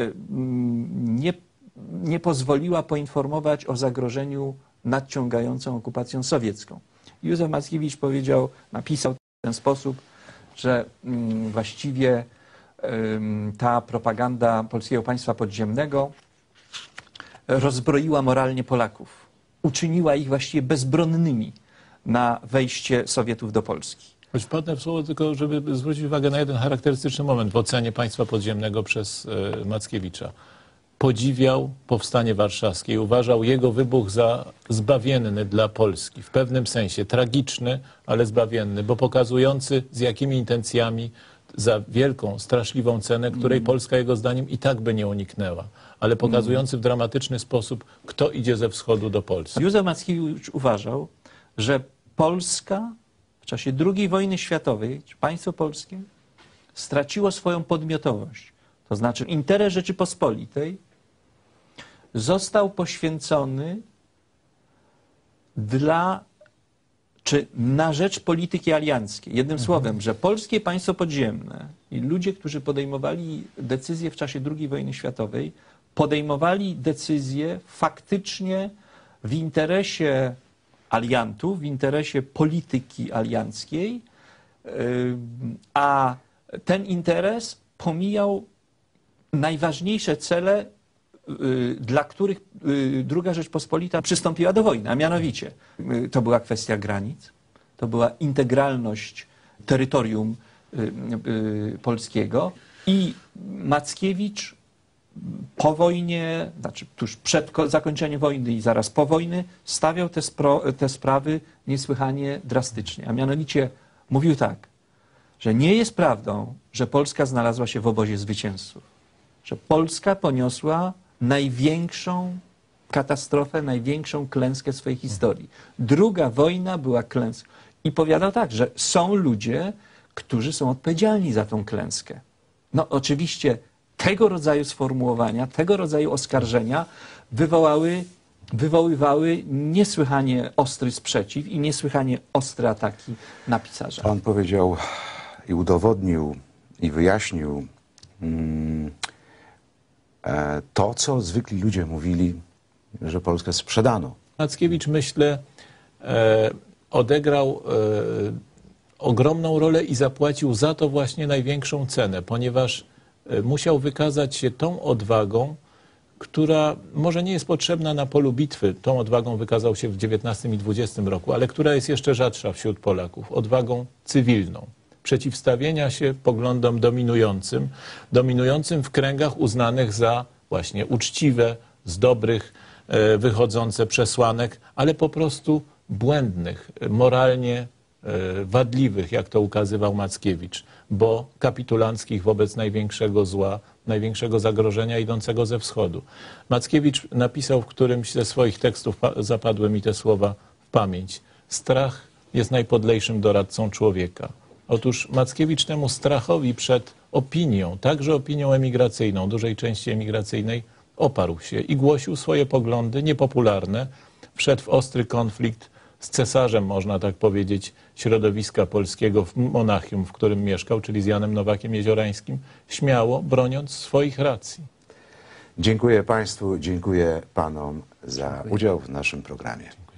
Speaker 2: nie pozwoliła poinformować o zagrożeniu nadciągającą okupacją sowiecką. Józef Mackiewicz napisał w ten sposób, że właściwie ta propaganda polskiego państwa podziemnego rozbroiła moralnie Polaków. Uczyniła ich właściwie bezbronnymi na wejście Sowietów do Polski.
Speaker 3: Choć wpadnę w słowo tylko, żeby zwrócić uwagę na jeden charakterystyczny moment w ocenie państwa podziemnego przez Mackiewicza. Podziwiał powstanie warszawskie i uważał jego wybuch za zbawienny dla Polski. W pewnym sensie tragiczny, ale zbawienny, bo pokazujący z jakimi intencjami za wielką, straszliwą cenę, której Polska jego zdaniem i tak by nie uniknęła, ale pokazujący w dramatyczny sposób, kto idzie ze wschodu do Polski.
Speaker 2: Józef Mackiewicz uważał, że Polska w czasie II wojny światowej, państwo polskie, straciło swoją podmiotowość. To znaczy interes Rzeczypospolitej został poświęcony na rzecz polityki alianckiej. Jednym słowem, że polskie państwo podziemne i ludzie, którzy podejmowali decyzje w czasie II wojny światowej, podejmowali decyzje faktycznie w interesie aliantów, w interesie polityki alianckiej, a ten interes pomijał najważniejsze cele, dla których II Rzeczpospolita przystąpiła do wojny, a mianowicie to była kwestia granic, to była integralność terytorium polskiego i Mackiewicz po wojnie, znaczy tuż przed zakończeniem wojny i zaraz po wojnie stawiał te sprawy niesłychanie drastycznie, a mianowicie mówił tak, że nie jest prawdą, że Polska znalazła się w obozie zwycięzców, że Polska poniosła największą katastrofę, największą klęskę swojej historii. Druga wojna była klęską. I powiadał tak, że są ludzie, którzy są odpowiedzialni za tą klęskę. No oczywiście tego rodzaju sformułowania, tego rodzaju oskarżenia wywoływały niesłychanie ostry sprzeciw i niesłychanie ostre ataki na pisarza.
Speaker 1: On powiedział i udowodnił i wyjaśnił to, co zwykli ludzie mówili, że Polskę sprzedano.
Speaker 3: Mackiewicz, myślę, odegrał ogromną rolę i zapłacił za to właśnie największą cenę, ponieważ musiał wykazać się tą odwagą, która może nie jest potrzebna na polu bitwy. Tą odwagą wykazał się w XIX i XX roku, ale która jest jeszcze rzadsza wśród Polaków. Odwagą cywilną. Przeciwstawienia się poglądom dominującym w kręgach uznanych za właśnie uczciwe, z dobrych wychodzące przesłanek, ale po prostu błędnych, moralnie wadliwych, jak to ukazywał Mackiewicz, bo kapitulanckich wobec największego zła, największego zagrożenia idącego ze wschodu. Mackiewicz napisał w którymś ze swoich tekstów, zapadły mi te słowa w pamięć, strach jest najpodlejszym doradcą człowieka. Otóż Mackiewicz temu strachowi przed opinią, także opinią emigracyjną, dużej części emigracyjnej, oparł się i głosił swoje poglądy niepopularne, wszedł w ostry konflikt z cesarzem, można tak powiedzieć, środowiska polskiego w Monachium, w którym mieszkał, czyli z Janem Nowakiem Jeziorańskim, śmiało broniąc swoich racji.
Speaker 1: Dziękuję Państwu, dziękuję Panom za udział w naszym programie.